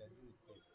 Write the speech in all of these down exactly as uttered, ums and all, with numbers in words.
один и семь.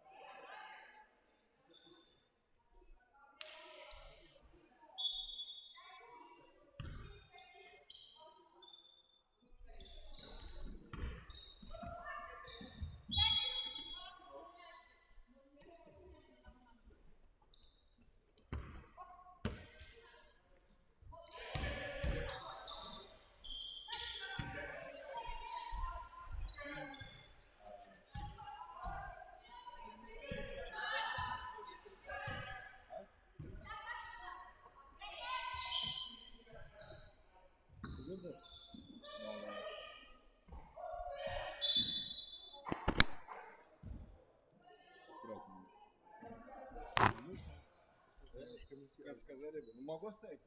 Сказали бы, ну могу оставить.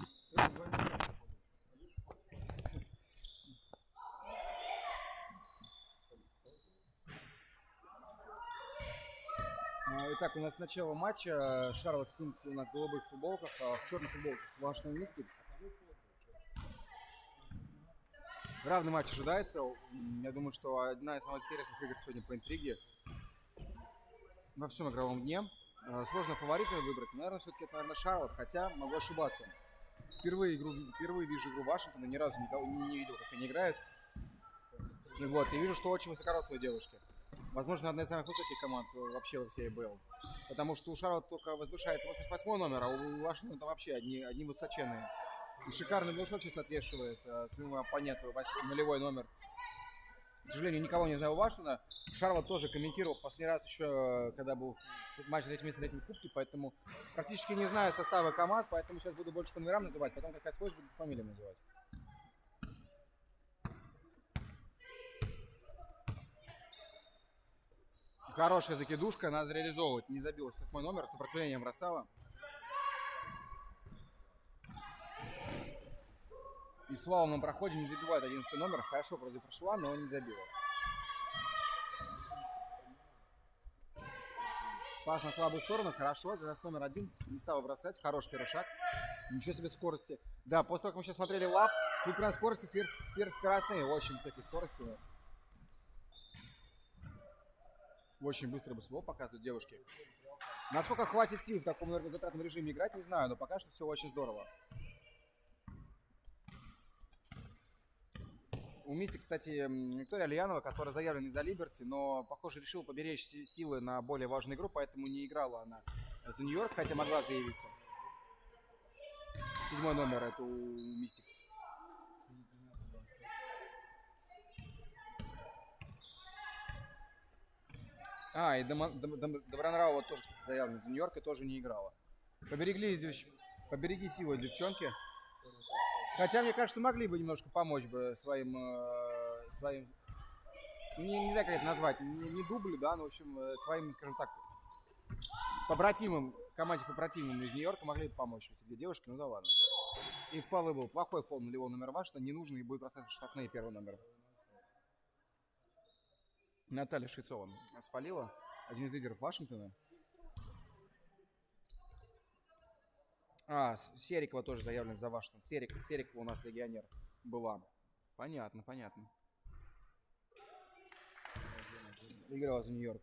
Итак, у нас начало матча. Шарлотт Кингс у нас в голубых футболках, а в черных футболках Вашингтон Мистикс. Равный матч ожидается. Я думаю, что одна из самых интересных игр сегодня по интриге во всем игровом дне. Сложно фаворита выбрать. Наверное, все-таки это, наверное, Шарлотт, хотя могу ошибаться. Впервые, игру, впервые вижу игру Вашингтона, ни разу никого не, не видел, как они играют. И вот, и вижу, что очень высокорослые девушки. Возможно, одна из самых высоких команд вообще во всей эй би эл. Потому что у Шарлотт только возвышается восемьдесят восьмой номер, а у Вашингтона там вообще одни, одни высоченные. И шикарный глушок сейчас отвешивает э, своему оппоненту нулевой номер. К сожалению, никого не знаю у Вашингтона. Шарлотт тоже комментировал последний раз еще, когда был матч за третье место на этом кубке, поэтому практически не знаю составы команд, поэтому сейчас буду больше по номерам называть, потом как раз свой буду по фамилиям называть. Хорошая закидушка, надо реализовывать. Не забил восьмой номер, сопротивлением бросала. И в славном проходе не забивает одиннадцатый номер. Хорошо вроде прошла, но не забила. Пас на слабую сторону, хорошо. За номер один не стала бросать. Хороший первый шаг. Ничего себе скорости. Да, после того, как мы сейчас смотрели лав, тут прям скорости сверх, сверхскоростные. Очень высокие скорости у нас. Очень быстрый баскетбол показывают девушки. Насколько хватит сил в таком энергозатратном режиме играть, не знаю, но пока что все очень здорово. У Мисти, кстати, Виктория Альянова, которая заявлена за Либерти, но, похоже, решила поберечь силы на более важную игру, поэтому не играла она за Нью-Йорк, хотя могла заявиться. Седьмой номер это у Мистикс. А, и Добронравова тоже, кстати, заявлена за Нью-Йорк и тоже не играла. Поберегли, побереги силы, девчонки. Хотя, мне кажется, могли бы немножко помочь бы своим, э, своим, не, не знаю, как это назвать, не, не дублю, да, но, в общем, своим, скажем так, побратимым, команде побратимым из Нью-Йорка могли бы помочь эти две девушки, ну да ладно. И фол был плохой фол нулевого номера Вашингтона, не нужно, и будет бросать штрафные первый номер. Наталья Швецова сфалила, один из лидеров Вашингтона. А, Серикова тоже заявлен за Вашингтон. Серик, Серикова у нас легионер была. Понятно, понятно. Играла за Нью-Йорк.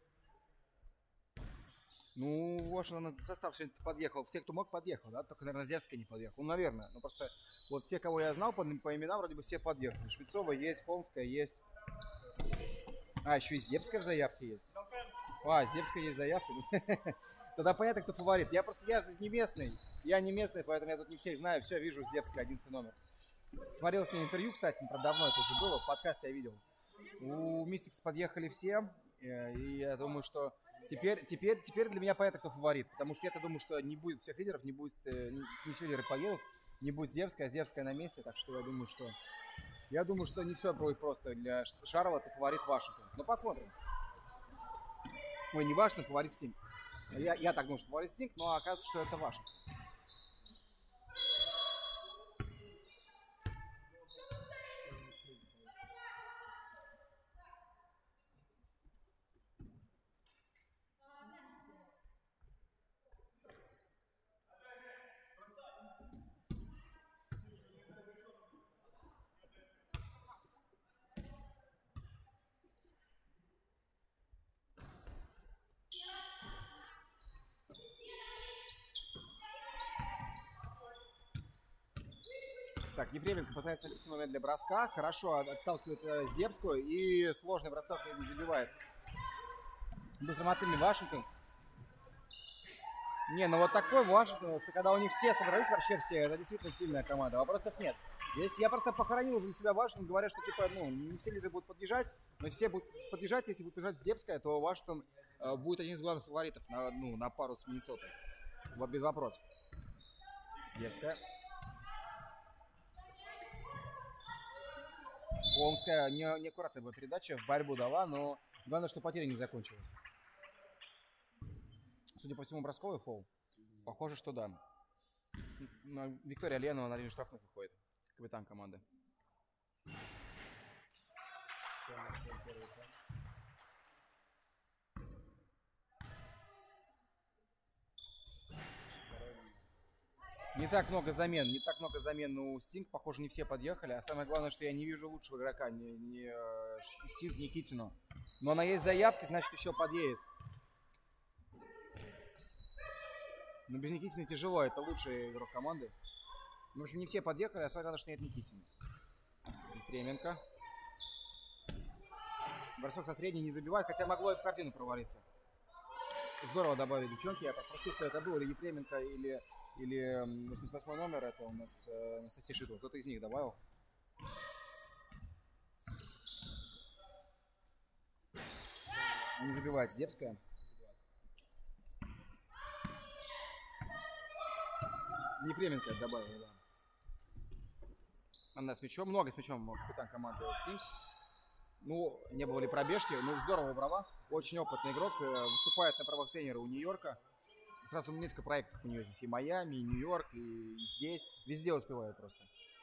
Ну, Вашингтон состав сегодня подъехал. Все, кто мог, подъехал, да? Только, наверное, Зевская не подъехал. Ну, наверное. Ну, просто вот все, кого я знал по, по именам, вроде бы все подъехали. Швецова есть, Холмская есть. А, еще и Зевская в заявке есть. А, Зевская есть заявка. Тогда понятно, кто фаворит. Я просто, я же не местный. Я не местный, поэтому я тут не всех знаю. Все, вижу Зевская, одиннадцатый номер. Смотрел с ней интервью, кстати, правда, давно это уже было. В подкасте я видел. У Мистикс подъехали все. И я думаю, что теперь, теперь, теперь для меня понятно, кто фаворит. Потому что я-то думаю, что не будет всех лидеров, не будет, не все лидеры поедут. Не будет Зевская, а Зевская на месте. Так что я думаю, что... Я думаю, что не все будет просто для Шарлотт, фаворит Вашингтон. Но посмотрим. Ой, не Вашингтон, фаворит Стинг. Я, я так думаю, что фаворит Стинг, но оказывается, что это Вашингтон. Так, Ефременко пытается найти момент для броска. Хорошо отталкивает э, Здебскую. И сложный бросок не забивает. Быстромотыльный Вашингтон. Не, ну вот такой Вашингтон, когда у них все собрались, вообще все, это действительно сильная команда. Вопросов нет. Если я просто похоронил уже на себя Вашингтон, говоря, что типа, ну, не все лидеры будут подъезжать, но все будут подъезжать, если будет подъезжать Здебская, то Вашингтон э, будет один из главных фаворитов на, ну, на пару с Миннесотой. Вот без вопросов. Здебская. Холмская не, неаккуратная была передача, в борьбу дала, но главное, что потеря не закончилась. Судя по всему, бросковый фол. Похоже, что да. Но Виктория Ленова на линию штрафных выходит. Капитан команды. Не так много замен, не так много замен у Стинг. Похоже, не все подъехали. А самое главное, что я не вижу лучшего игрока, не, не Стинг Никитину. Но она есть заявки, значит, еще подъедет. Но без Никитина тяжело, это лучший игрок команды. В общем, не все подъехали, а самое главное, что нет Никитина. Ефременко. Бросок со средней не забивает, хотя могло и в картину провалиться. Здорово добавили девчонки. Я попросил, кто это был, или Ефременко, или, или восемьдесят восьмой номер. Это у нас э, Анастасия Шитова. Кто-то из них добавил. Не забивает Здебская. Ефременко добавил, да. Она с мячом. Много с мячом капитан команды Стинг. Ну, не было ли пробежки, ну, здорово убрала. Очень опытный игрок, выступает на правах тренера у Нью-Йорка. Сразу несколько проектов у нее здесь, и Майами, и Нью-Йорк, и, и здесь. Везде успевает просто.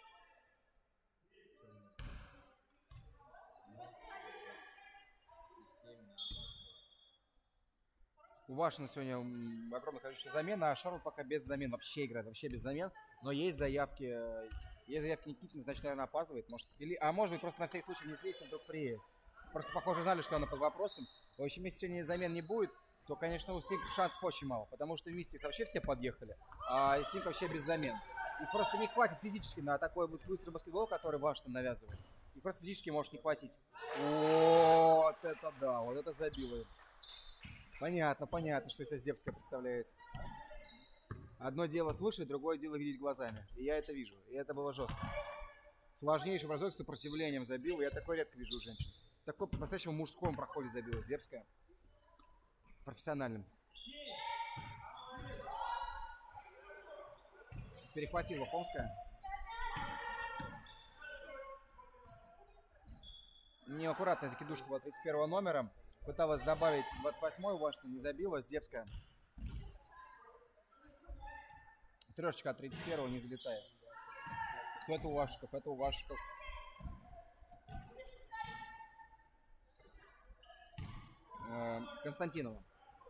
У Вашингтона сегодня огромное количество замен, а Шарлотт пока без замен, вообще играет, вообще без замен. Но есть заявки, есть заявки Никитина, значит, наверное, опаздывает. Может, или, а может быть, просто на всякий случай внесли, если вдруг приедет. Просто, похоже, знали, что она под вопросом. В общем, если сегодня замен не будет, то, конечно, у Стинг шансов очень мало. Потому что в Мистикс вообще все подъехали, а Стинг вообще без замен. Их просто не хватит физически на такой вот быстрый баскетбол, который Вашингтон навязывает. Их просто физически может не хватить. Вот это да, вот это забило. Понятно, понятно, что здесь Здебская представляет. Одно дело слышать, другое дело видеть глазами. И я это вижу. И это было жестко. Сложнейший бросок с сопротивлением забил. Я такой редко вижу у женщин. Такой по-настоящему мужском проходе забила Здебская. Профессиональным. Перехватила Холмская. Неаккуратная закидушка была тридцать первого номера. Пыталась добавить двадцать восьмой, Вашингтон не забила. Здебская. Трешечка от тридцать первого не залетает. Кто это у Вашиков? Это у Вашиков. Э, Константинова.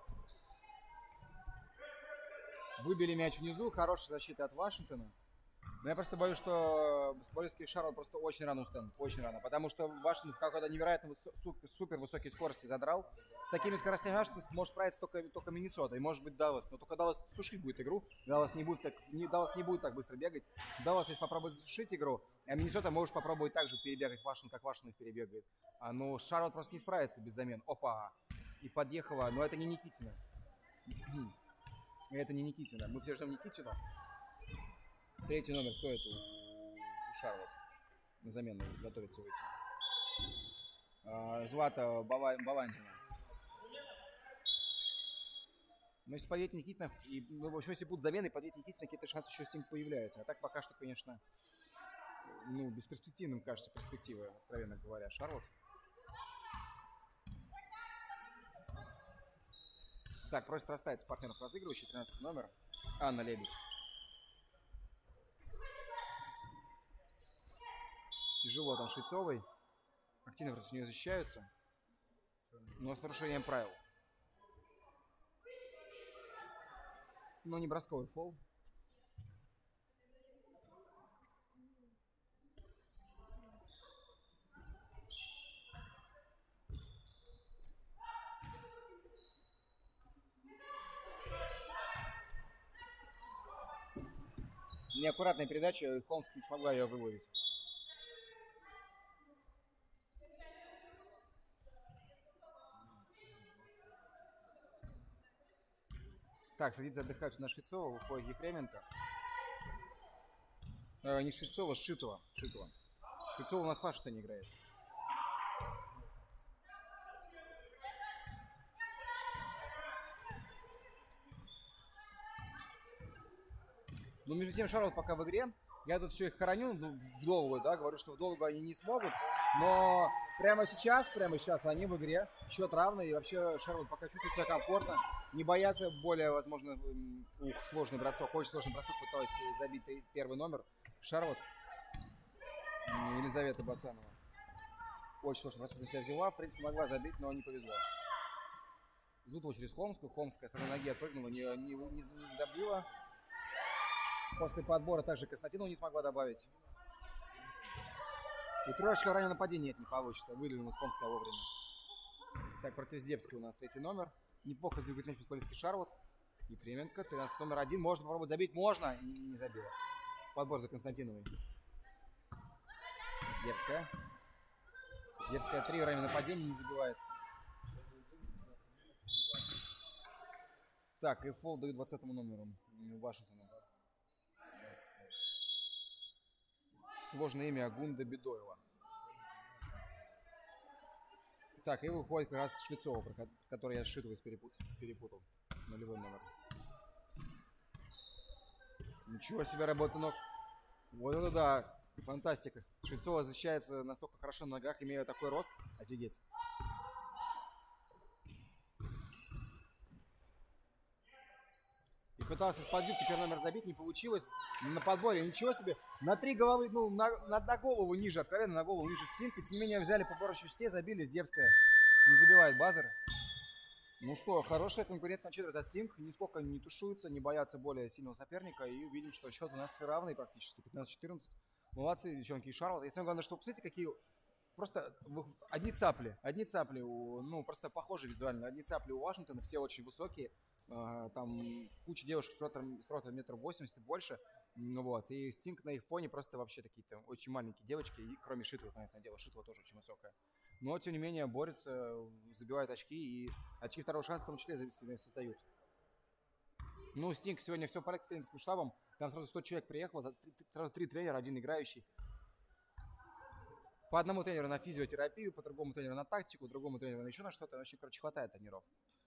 Выбили мяч внизу. Хорошая защита от Вашингтона. Но я просто боюсь, что баскетболистский Шарлотт просто очень рано устанут. Очень рано. Потому что Вашингтон в какой-то невероятно высо- супер, супер высокой скорости задрал. С такими скоростями Вашингтон может справиться только, только Миннесота. И может быть Даллас. Но только Даллас сушить будет игру. Даллас не будет так, не, Даллас не будет так быстро бегать. Даллас если попробует сушить игру. А Миннесота может попробовать так же перебегать Вашингтон, как Вашингтон их перебегает. А ну Шарлотт просто не справится без замен. Опа. И подъехала. Но это не Никитина. Это не Никитина. Мы все ждем Никитина. Третий номер, кто это у Шарлотт? На замену готовится выйти. А, Злата Баландина. Но если подъедет Никитина, и, ну, в общем, если будут замены, подъедет Никитина, какие-то шансы еще Стинг появляются. А так пока что, конечно, ну, бесперспективным кажется перспективы, откровенно говоря, Шарлотт. Так, просит расставить партнеров разыгрывающий, тринадцатый номер. Анна Лебедь. Тяжело там Швецовой. Активно против нее защищаются. Но с нарушением правил. Но не бросковый фол. Неаккуратная передача, и Холмск не смогла ее выводить. Так, садится отдыхать на Швецова, выходит Ефременко. Э, не Швецова, Шитова. Шитова. Швецова у нас в Вашингтоне играет. Ну, между тем, Шарлотт пока в игре. Я тут все их хороню в долгую, да, говорю, что в долгую они не смогут. Но прямо сейчас, прямо сейчас они в игре. Счет равный. И вообще Шарлотт пока чувствует себя комфортно. Не боятся более, возможно, ух, сложный бросок. Очень сложный бросок пыталась забить первый номер. Шарлотт. Елизавета Басанова. Очень сложный бросок на себя взяла. В принципе, могла забить, но не повезло. Зутова через Холмскую. Холмская с одной ноги отпрыгнула, не, не, не, не забила. После подбора также Константинова не смогла добавить. И трошечка ранее нападения нет, не получится. Выдвинулась Холмская вовремя. Так, против Здебской у нас третий номер. Неплохо двигает мяч футболистский Шарлотт. Ефременко, тринадцать номер один. Можно попробовать забить? Можно. И не забила. Подбор за Константиновой. Здебская. Здебская три время нападения не забивает. Так, и фол дают двадцатому номеру Вашингтона. Сложное имя Агунда Бедоева. Так, и выходит как раз Швецова, который я Шитовой перепутал. Нулевой номер. Ничего себе работа ног. Вот это да, фантастика. Швецова защищается настолько хорошо на ногах, имея такой рост. Офигеть. И пытался с подбитки первый номер забить, не получилось. На подборе ничего себе. На три головы, ну, на, на, на голову ниже, откровенно на голову ниже Стинг. И тем не менее взяли по борочной щите, забили. Здебская не забивает базер. Ну что, хорошая конкурентная четверть от Стинг. Нисколько не тушуются, не боятся более сильного соперника. И увидим, что счет у нас равный практически. пятнадцать-четырнадцать. Молодцы, девчонки и Шарлотт. И самое главное, что, посмотрите, какие... Просто одни цапли, одни цапли, у, ну, просто похожи визуально. Одни цапли у Вашингтона, все очень высокие. Э, там куча девушек с ростом, с ростом метр восемьдесят и больше. Ну, вот, и Стинг на их фоне просто вообще такие там очень маленькие девочки. И кроме Шитова, понятное дело, Шитова тоже очень высокая. Но, тем не менее, борются, забивают очки. И очки второго шанса в том числе создают. Ну, Стинг сегодня все в порядке с тренерским штабом. Там сразу сто человек приехало, сразу три тренера, один играющий. По одному тренеру на физиотерапию, по другому тренеру на тактику, другому тренеру на еще на что-то. Вообще, короче, хватает тренеров.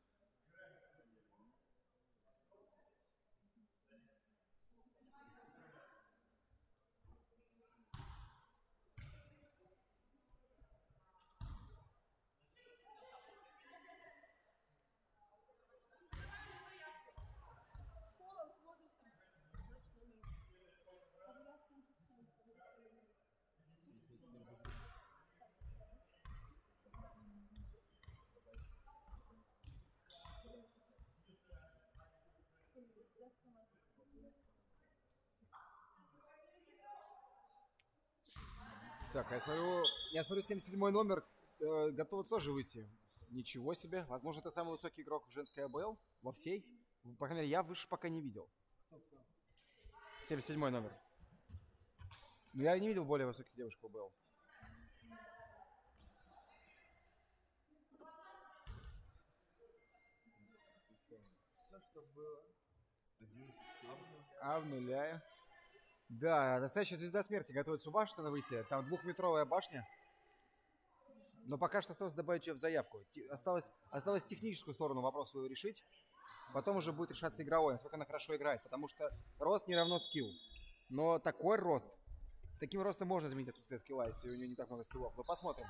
Так, я смотрю, я смотрю, семьдесят седьмой номер э, готов тоже выйти. Ничего себе. Возможно, это самый высокий игрок в женской АБЛ во всей. По крайней мере, я выше пока не видел. семьдесят седьмой номер. Но я не видел более высоких девушек в АБЛ. Все, что было. Обнуляю. Да, настоящая звезда смерти готовится у Вашингтона выйти. Там двухметровая башня. Но пока что осталось добавить ее в заявку. Осталось, осталось техническую сторону вопроса свою решить. Потом уже будет решаться игровой, насколько она хорошо играет. Потому что рост не равно скилл. Но такой рост. Таким ростом можно заменить эту скилла, если у нее не так много скиллов. Но посмотрим.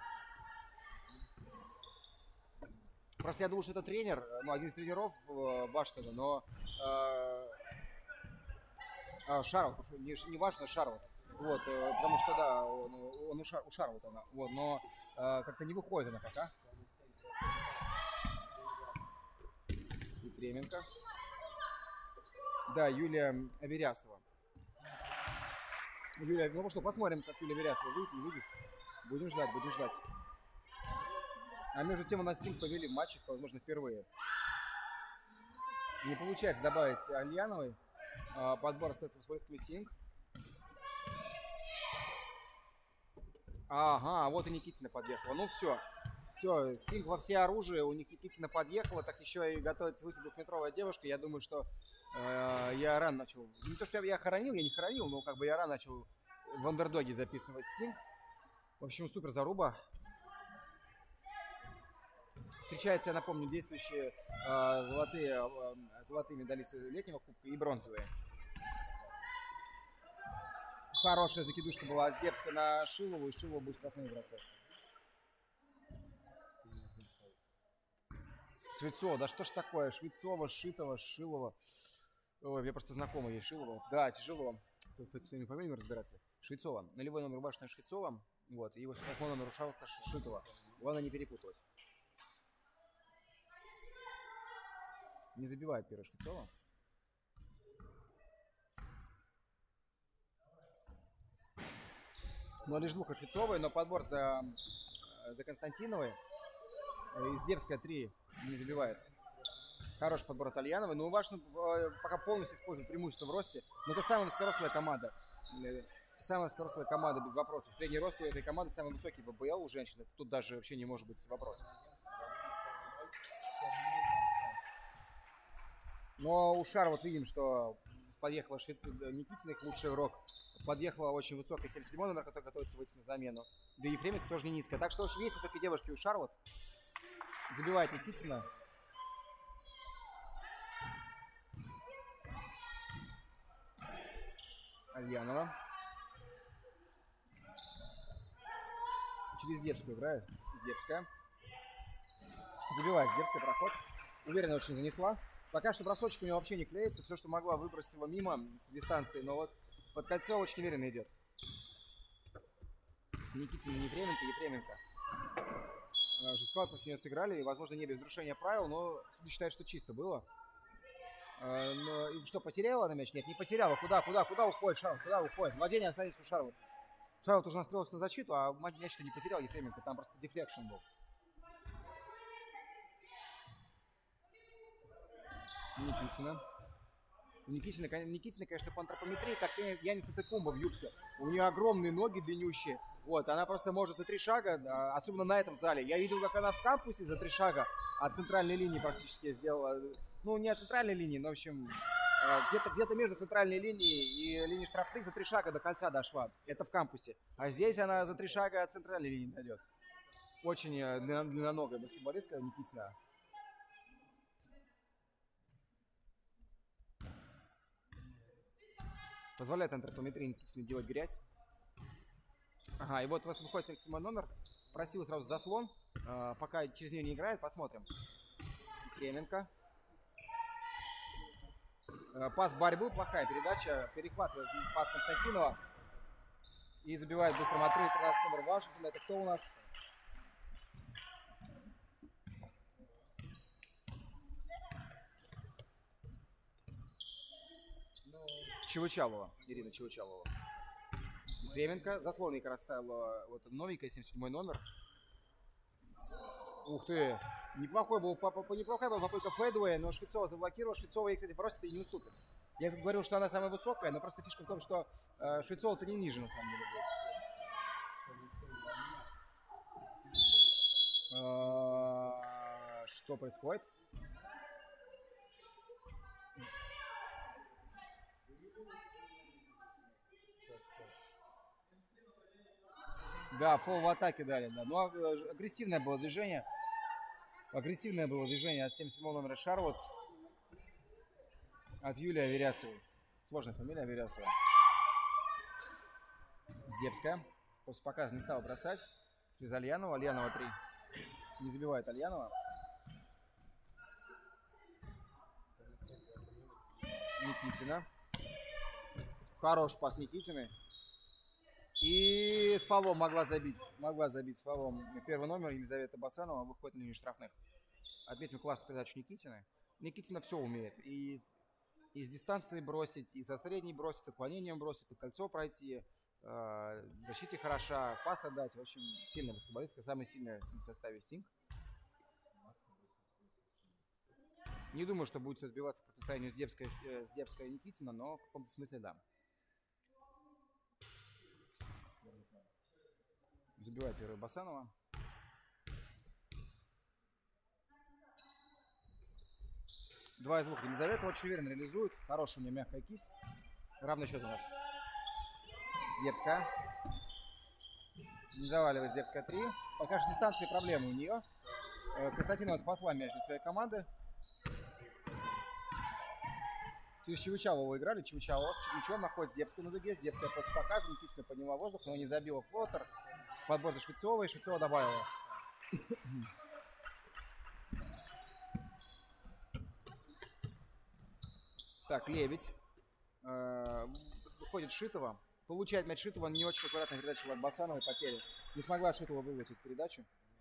Просто я думаю, что это тренер, ну, один из тренеров э, Вашингтона, но... Э, А, Шарлотт, не, не важно, Шарлотт. Вот, э, потому что, да, он, он у, Шар, у Шарлотта, она, вот, но э, как-то не выходит она пока. Ефременко. Да, Юлия Аверясова. Юлия, ну что, посмотрим, как Юлия Аверясова выйдет, не выйдет. Будем ждать, будем ждать. А между тем у нас Стинг повели в матчах, возможно, впервые. Не получается добавить Альяновой. А, подбор остается баскетболистками Стинг. Ага, вот и Никитина подъехала. Ну все. Все, Стинг во все оружие, у них Никитина подъехала, так еще и готовится выйти двухметровая девушка. Я думаю, что э, я рано начал, не то что я хоронил, я не хоронил, но как бы я рано начал в андердоге записывать Стинг. В общем, супер заруба. Встречаются, я напомню, действующие э, золотые, э, золотые медалисты летнего кубка и бронзовые. Хорошая закидушка была Здебска на Шилову, и Шилова будет штрафные бросать. Швецова, да что ж такое? Швецова, Шитова, Шилова. Ой, мне просто знакомо ей Шилова. Да, тяжело с своими фамилиями разбираться. Швецова. Нулевой номер рубашечная Швецова. Вот. И его восьмой номер рубашка Шитова. Главное не перепутать. Не забивает первая Швецова. Но лишь двух от Швецовой, но подбор за, за Константиновой. Издевская три не забивает. Хороший подбор от Альяновой. Но важно пока полностью использовать преимущество в росте. Но это самая высокорослая команда. Самая высокорослая команда без вопросов. Средний рост у этой команды самый высокий в ВБЛ у женщин. Тут даже вообще не может быть вопросов. Но у Шара вот видим, что подъехала Швед... Никитина, их лучший игрок. Подъехала очень высокая семьдесят седьмой номер, который готовится выйти на замену. Да и Ефременко тоже не низкая. Так что, в общем, есть высокие девушки у Шарлот. Забивает Никитина. Альянова. Через Здебскую играет. Здебская. Забивает Здебская, проход. Уверенно очень занесла. Пока что бросочек у него вообще не клеится. Все, что могла, выбросила мимо с дистанции. Но вот под кольцо очень уверенно идет. Никитина, Ефременко, Ефременко. Жестковато против нее сыграли. Возможно, не без нарушения правил, но судьи считают, что чисто было. Но, что, потеряла на мяч? Нет, не потеряла. Куда, куда, куда уходит Шарлот? Куда уходит? Владение останется у Шарлот. Шарлот уже настроился на защиту, а мяч-то не потерял Ефременко. Там просто дефлекшн был. Никитина. Никитина, Никитина, конечно, по антропометрии, как Янис Атекумба в юбке. У нее огромные ноги длиннющие. Вот, она просто может за три шага, особенно на этом зале. Я видел, как она в кампусе за три шага от центральной линии практически сделала. Ну, не от центральной линии, но, в общем, где-то где между центральной линией и линией штрафных за три шага до кольца дошла. Это в кампусе. А здесь она за три шага от центральной линии дойдет. Очень длинноногая баскетболистка Никитина. Позволяет антропометрии Никитиной делать грязь. Ага, и вот у вас выходит семьдесят седьмой номер. Просил сразу заслон. А, пока через нее не играет, посмотрим. Кременко. А, пас борьбы, плохая передача. Перехватывает пас Константинова. И забивает быстрым отрыве тринадцатый номер Вашингтона. Это кто у нас? Чевычалова. Ирина Чевычалова. Кременко. Заслонника расставила вот новенькая, семьдесят седьмой номер. Ух ты. Неплохой был, неплохая была попытка фейдвея, но Швецова заблокировала. Швецова ей, кстати, в росте и не уступит. Я тут говорил, что она самая высокая, но просто фишка в том, что э, Швецова-то не ниже, на самом деле, будет. Э, что происходит? Да, фол в атаке дали, да. Ну, агрессивное было движение. Агрессивное было движение от семьдесят седьмого номера Шарлот. От Юлии Аверясовой. Сложная фамилия Аверясова. Здебская. После показа не стала бросать. Через Альянова. Альянова три. Не забивает Альянова. Никитина. Хороший пас Никитины. И с фолом могла забить. Могла забить с фолом. Первый номер Елизавета Басанова выходит на линию штрафных. Отметим классную передачу Никитины. Никитина все умеет. И, и с дистанции бросить, и со средней бросить, с отклонением бросить, под кольцо пройти. Э, в защите хороша, пас отдать. В общем, сильная баскетболистка. Самая сильная в составе Стинг. Не думаю, что будет сбиваться в противостоянии с Дебской, с Дебской и Никитина, но в каком-то смысле да. Забивает первый Басанова. Два из двух Елизавета очень уверенно реализует. Хорошая у нее мягкая кисть. Равный счет у нас. Здебская. Не заваливает Здебская три. Пока что дистанции проблемы у нее. Константинова спасла мяч для своей команды. Через Чевычалова играли. Чевычалова с мячом находит Здебскую на дуге. Здебская после показа Никитина подняла воздух, но не забила флотер. Подбор за Швецовой. Швецова добавила. Так, Лебедь. Э, выходит Шитова. Получает мяч Шитова. Не очень аккуратно передача от Басановой. Потери. Не смогла Шитова вылететь передачу.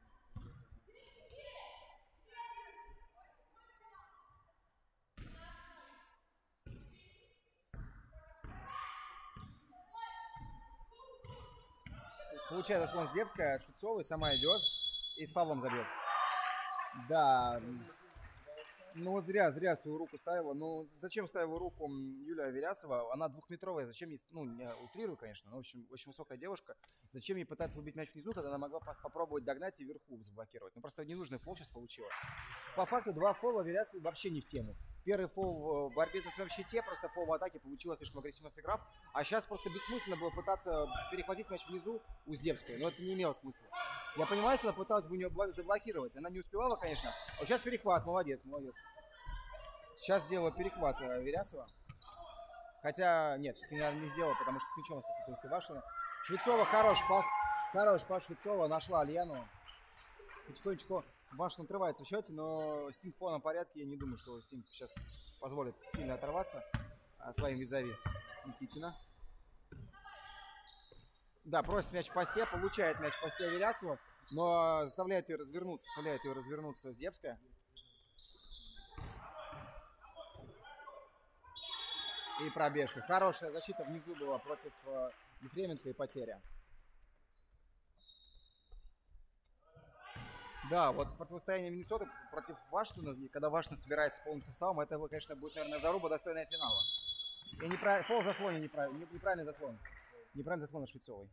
Получает заслон Здебская от Швецовой. Сама идет. И с фаулом забьет. Да. Ну вот зря, зря свою руку ставила. Ну зачем ставила руку Юлия Верясова? Она двухметровая. Зачем ей, ну не утрирую, конечно, но в общем очень высокая девушка. Зачем ей пытаться выбить мяч внизу, когда она могла попробовать догнать и вверху заблокировать? Ну просто ненужный фол сейчас получила. По факту два фола Верясова вообще не в тему. Первый фол в борьбе на своем щите, просто фол в атаке получила, слишком агрессивно сыграв. А сейчас просто бессмысленно было пытаться перехватить мяч внизу у Здебской. Но это не имело смысла. Я понимаю, что она пыталась бы у нее заблокировать. Она не успевала, конечно. А вот сейчас перехват. Молодец, молодец. Сейчас сделала перехват Верясова. Хотя, нет, все-таки, наверное, не сделала, потому что с мячом осталось Вашина. Швецова хорош пас. Хорош пас Швецова. Нашла Альяну. Потихонечку Вашин отрывается в счете, но Стинг в полном порядке. Я не думаю, что Стинг сейчас позволит сильно оторваться своим визави Никитина. Да, просит мяч в посте, получает мяч в посте Верясова, но заставляет ее развернуться, заставляет ее развернуться Здебская. И пробежка. Хорошая защита внизу была против э, Ефременко и потеря. Да, вот противостояние Миннесоты против Вашингтона, когда Вашингтон собирается полным составом, это, конечно, будет, наверное, заруба, достойная финала. И неправ... фол в заслоне неправильный, неправильный заслон. Неправильный заслон на Швецовой.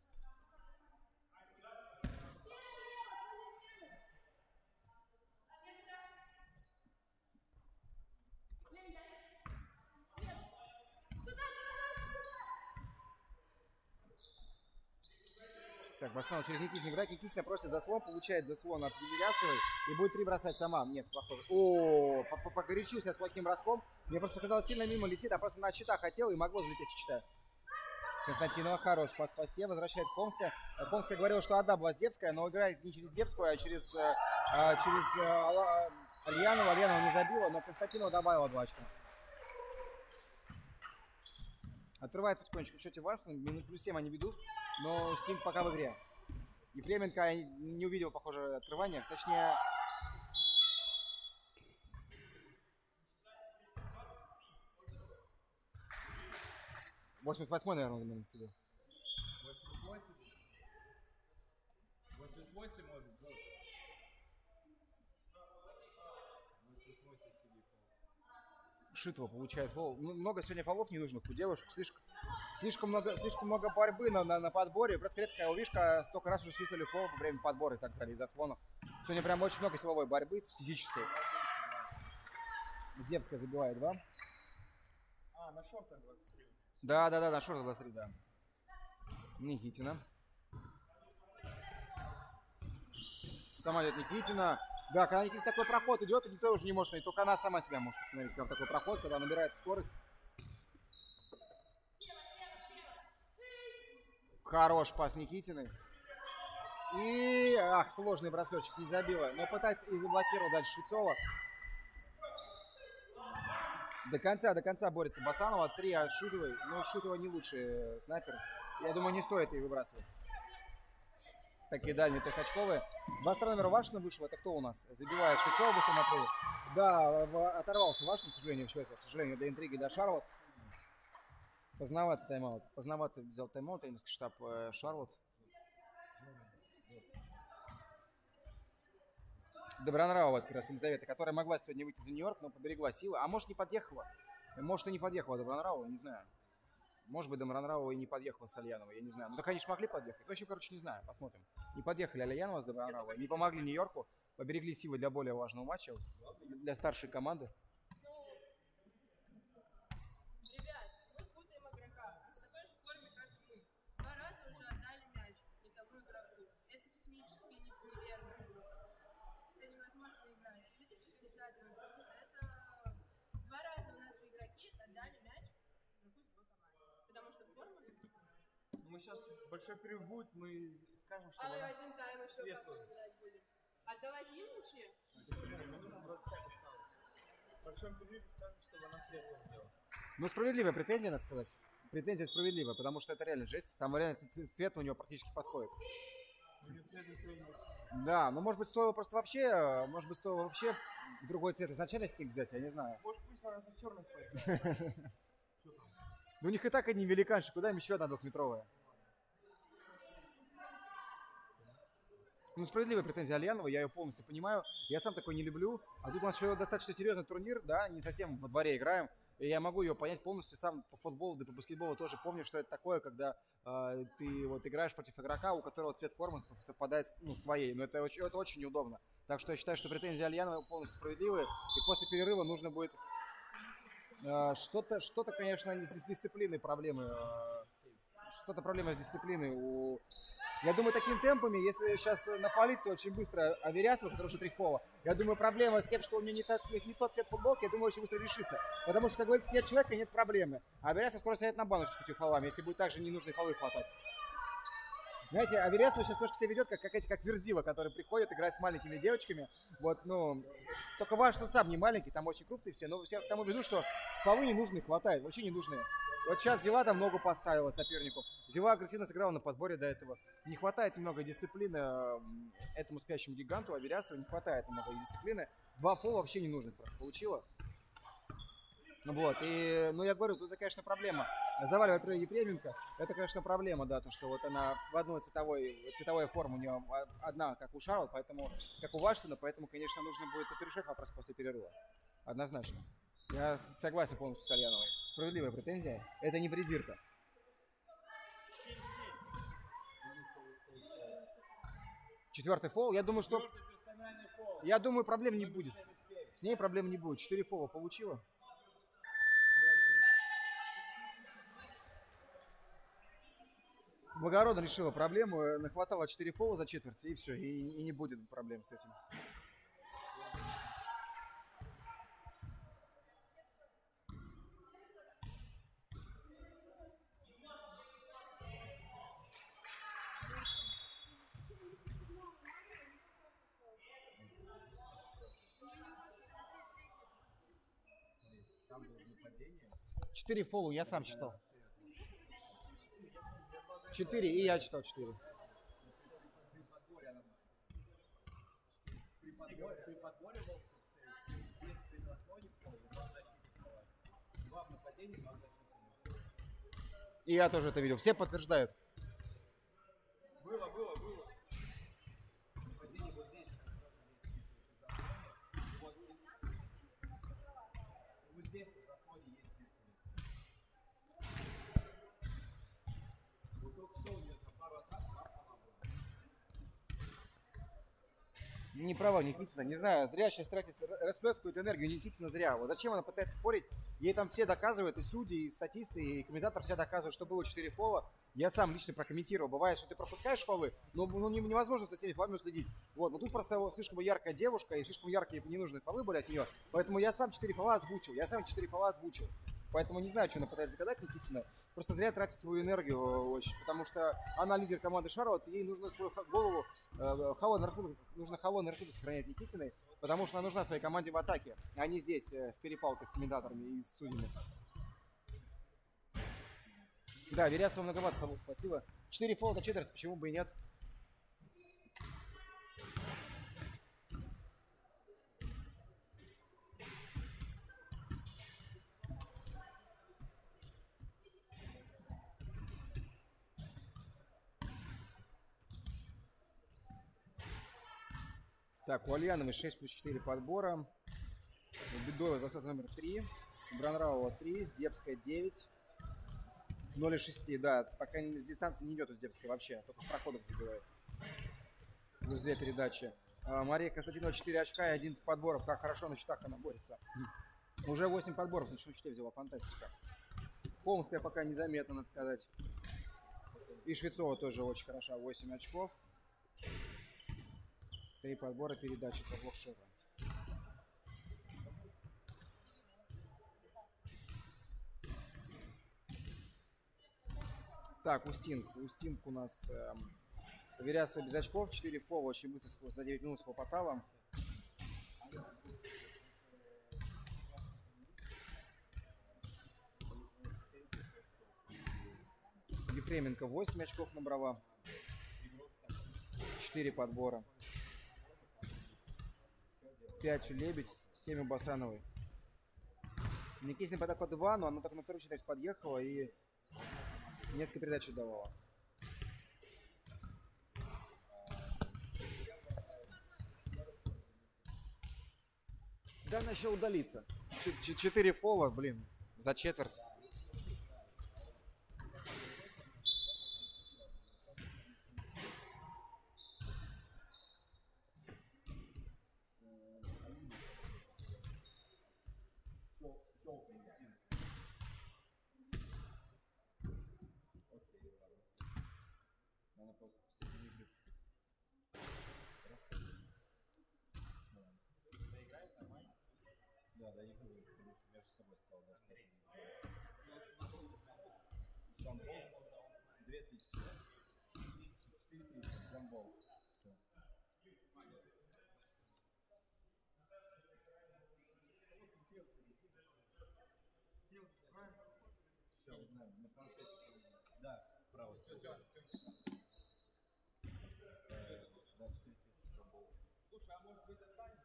Так, Басанова через Никитина играет. Никитина просит заслон, получает заслон от Верясовой и будет три бросать сама. Нет, похоже. О, погорячился с плохим броском. Мне просто показалось, сильно мимо летит, а просто на щита хотел и могло залететь в щита. Константинова хорош по спасте, возвращает Комская. Комская говорила, что одна была Здебская, но играет не через Здебскую, а через, а, через а, Альянову. Альянова не забила, но Константинова добавила два очка. Открывается потихонечку в счете Вашингтон. Минут плюс семь они ведут, но Стинг пока в игре. Ефременко не увидел, похоже, открывания. Точнее... восемьдесят восьмой, наверное, минут себе. восемьдесят восемь? восемьдесят восемь может быть. восемьдесят восемь сидит. Шитова получает фол. Много сегодня фолов ненужных у девушек. Слишком, слишком, много, слишком много борьбы на, на, на подборе. Просто редкая увишка. Столько раз уже свистнули фол во время подбора и так далее, из заслонов. Сегодня прям очень много силовой борьбы, физической. Здебская забивает два. А, на шортах двадцать три. Да, да, да, на шортах двадцать три, да. Никитина. Самолет Никитина. Да, когда Никитин такой проход идет, никто уже не может, и только она сама себя может остановить, когда в такой проход, когда набирает скорость. Хорош пас Никитиной. И, ах, сложный бросочек, не забила. Но пытается и заблокировал дальше Швецова. До конца, до конца борется Басанова. Три от Шитовой. Но Шитова не лучший снайпер. Я думаю, не стоит ей выбрасывать. Такие дальние трехочковые. Два номера Вашина вышел. Это кто у нас? Забивает Швецова в быстром отрыве. Да, оторвался Вашин, к сожалению, в счете. К сожалению, до интриги до Шарлотт. Поздновато тайм-аут. Поздновато взял тайм-аут тренерский штаб Шарлотт. Добронравова, вот как раз Елизавета, которая могла сегодня выйти за Нью-Йорк, но поберегла силы. А может, не подъехала. Может, и не подъехала Добронравова, не знаю. Может быть, Добронравова и не подъехала с Альяновой, я не знаю. Ну, так они же могли подъехать. В общем, короче, не знаю, посмотрим. Не подъехали Альянова с Добронравовой, не помогли Нью-Йорку, поберегли силы для более важного матча, для старшей команды. Ребят, мы путаем игрока. В такой же форме, как мы. Два раза уже отдали мяч не тому игроку. Это технически не- неверно. Это невозможно играть. Следите с инициатором, потому что это два раза наши игроки отдали мяч игроку с другой команды. Потому что форма спутана. Ну, мы сейчас большой перерыв будет, мы скажем, что А мы она один тайм еще светлая. как играть будем. Отдавать им мячи? двадцать пять осталось. В большом перерыве скажем, чтобы она светлая сделала. Ну, справедливая претензия, надо сказать. Претензия справедливая, потому что это реально жесть. Там реально ц- цвет у него практически подходит. Или цвет настроения синий. Да, ну, может быть, стоило просто вообще, э, может быть, стоило вообще в другой цвет изначально стик взять, я не знаю. Может, пусть она за черных поиграет. Что там? Да у них и так одни великанши, куда им еще одна двухметровая? Ну, справедливая претензия Альянова, я ее полностью понимаю. Я сам такой не люблю. А тут у нас еще достаточно серьезный турнир, да, не совсем во дворе играем. И я могу ее понять полностью. Сам по футболу, да и по баскетболу тоже помню, что это такое, когда э, ты вот играешь против игрока, у которого цвет формы совпадает с, ну, с твоей. Но это, очень- это очень неудобно. Так что я считаю, что претензии Альянова полностью справедливые. И после перерыва нужно будет э, что-то, что-то, конечно, не с с дисциплиной проблемы. э, что-то проблема с дисциплиной у... Я думаю, такими темпами, если сейчас нафалится очень быстро Аверясов, который уже три фола, я думаю, проблема с тем, что у него не, тот, не тот цвет футболки, я думаю, очень быстро решится. Потому что, как говорится, нет человека, нет проблемы. А Аверясов скоро сядет на баночку с пятью фолами, если будет также ненужные фолы хватать. Знаете, Аверясов сейчас немножко себя ведет, как, как эти, как Верзила, которые приходят играть с маленькими девочками. Вот, ну, только ваш тот сам не маленький, там очень крупные все, но я к тому веду, что фолы ненужные хватает, вообще ненужные. Вот сейчас Зила там ногу поставила сопернику. Зила агрессивно сыграла на подборе до этого. Не хватает немного дисциплины э, этому спящему гиганту, Аверясову не хватает немного дисциплины. Два фола вообще не нужных просто получила. Ну вот, и, ну я говорю, тут, конечно, проблема. Заваливать Трою Ефременко, это, конечно, проблема, да, то, что вот она в одной цветовой, цветовая форма у нее одна, как у Шарлот, поэтому, как у Ваштона, поэтому, конечно, нужно будет это решать вопрос после перерыва. Однозначно. Я согласен полностью с Альяновой. Справедливая претензия. Это не придирка. Четвертый фол. Я думаю, что... Четвертый персональный фол. Я думаю, проблем не будет. С ней проблем не будет. Четыре фола получила. Благородно решила проблему. Нахватала четыре фола за четверть, и все. И, и не будет проблем с этим. Там было нападение. Четыре фола, я сам читал. Четыре, и я читал четыре. При подборе она... При подборе, при подборе волосы в шее. Здесь при заслоне фол, и два в защите фола. Два в нападении, два в защите. И я тоже это видел. Все подтверждают. Было, было, было. Нападение вот здесь. Вот. Вот здесь в заслоне есть свистный. Вот только что у нее за пару атак два фола было. Не права Никитина, не знаю, зря сейчас тратит, расплескивает энергию Никитина зря. Вот зачем она пытается спорить? Ей там все доказывают, и судьи, и статисты, и комментатор все доказывают, что было четыре фола. Я сам лично прокомментировал. Бывает, что ты пропускаешь фолы, но ну, не- невозможно за всеми фолами уследить. Вот, но тут просто вот слишком яркая девушка, и слишком яркие ненужные фолы были от нее. Поэтому я сам четыре фола озвучил. Я сам четыре фола озвучил. Поэтому не знаю, что она пытается загадать Никитина. Просто зря тратит свою энергию очень, потому что она лидер команды Шарлот, и ей нужно свою х- голову, э, холодный рассудок, нужно холодный рассудок сохранять Никитиной, потому что она нужна своей команде в атаке, а не здесь э, в перепалке с комментаторами и с судьями. Да, Верясова многовато фолов хватило. Четыре фола до четверти, почему бы и нет? Так, у Альяновой шесть плюс четыре подбора. У Бедоева двадцать номер три. У Бранраува три. Здебская девять. ноль из шести, да. Пока с дистанции не идет у Здебской вообще. Только в проходах забивает. Плюс две передачи. А, Мария Константинова четыре очка и одиннадцать подборов. Как хорошо на счетах она борется. Уже восемь подборов на счете взяла. Фантастика. Холмская пока незаметно, надо сказать. И Швецова тоже очень хороша. восемь очков. Три подбора, передачи по блокшеру. Так, Устинг. Устинг у нас эм, Верясова без очков. четыре фола. Очень быстро за девять минут схлопотала. Ефременко восемь очков набрала. четыре подбора. пять у Лебедь, семь у Басановой. Никитина по так по два, но она так на вторую четверть подъехала и несколько передач давала. Да, начал удалиться. четыре фола, блин, за четверть. Да, да, игры, потому что между собой стал даже Джамбол две тысячи. четыре тысячи. Джамбол. Все. Все, знаем. На планшете. Да, справа. Да, четыре тысячи Джамбол. Слушай, а может быть останется?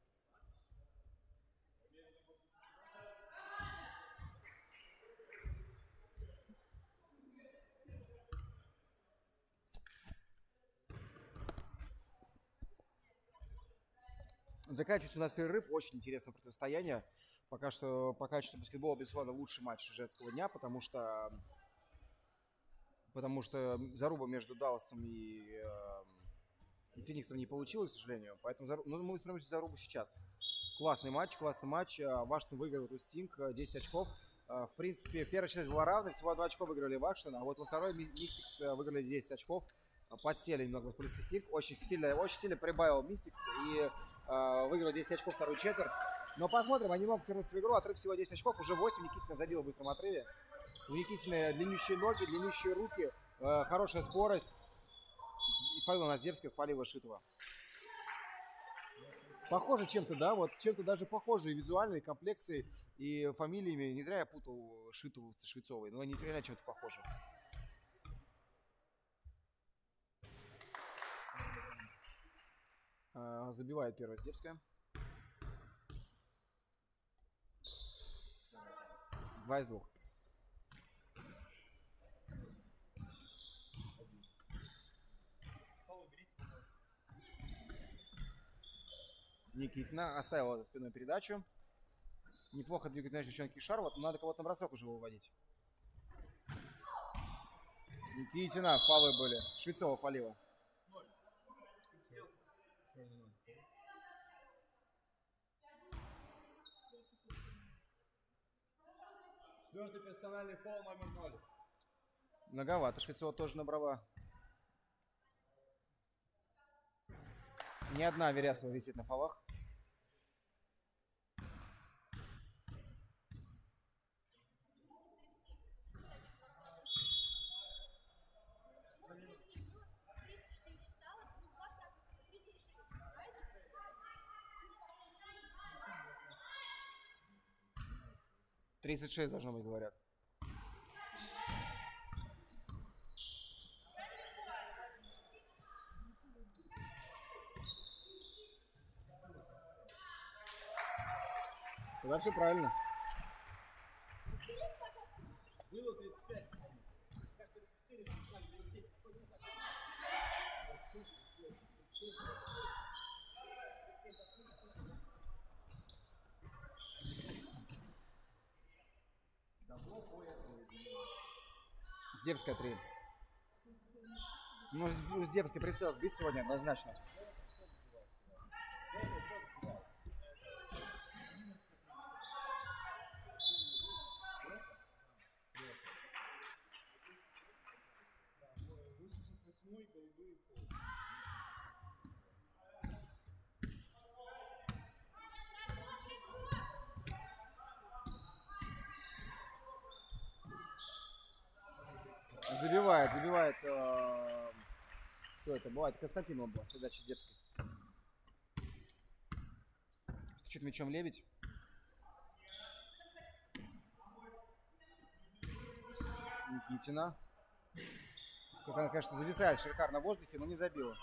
Заканчивается у нас перерыв. Очень интересное противостояние. Пока что по качеству баскетбола, безусловно, лучший матч женского дня, потому что потому что заруба между Далласом и, э, и Фениксом не получилась, к сожалению. Поэтому зару... ну, мы смотрим зарубу сейчас. Классный матч, классный матч. Вашингтон выигрывает у Стинг десять очков. В принципе, в первой части была равна, всего два очка выиграли Вашингтон, а вот во второй Мистикс выиграли десять очков. Подсели немного в близкий стик. Очень сильно, очень сильно прибавил Мистикс и э, выиграл десять очков вторую четверть. Но посмотрим, они могут вернуться в игру. Отрыв всего десять очков, уже восемь. Никитина забила в быстром отрыве. У Никитиной длиннющие ноги, длиннющие руки, э, хорошая скорость. И фалила на Здебская, фалила Шитова. Похоже чем-то, да, вот чем-то даже похожие визуальные комплекции и фамилиями. Не зря я путал Шитову с Швецовой, но они реально чем-то похожи. Забивает первая Здебская. Два из двух. Никитина оставила за спиной передачу. Неплохо двигает мяч девчонки Шарлот, но надо кого-то на бросок уже выводить. Никитина, фолы были. Швецова фалила. Четвертый персональный фол номер ноль. Многовато. Швецова тоже набрала. Ни одна Верясова висит на фолах. тридцать шесть должно быть, говорят. Тогда все правильно. Было тридцать пять. Здебская три. Ну, у Здебской прицел сбит сегодня однозначно. Забивает, забивает. Э, кто это бывает? Константинова была, передача Здебской. Стучит мячом Лебедь. Никитина. Как она, конечно, зависает шикарно в воздухе, но не забила.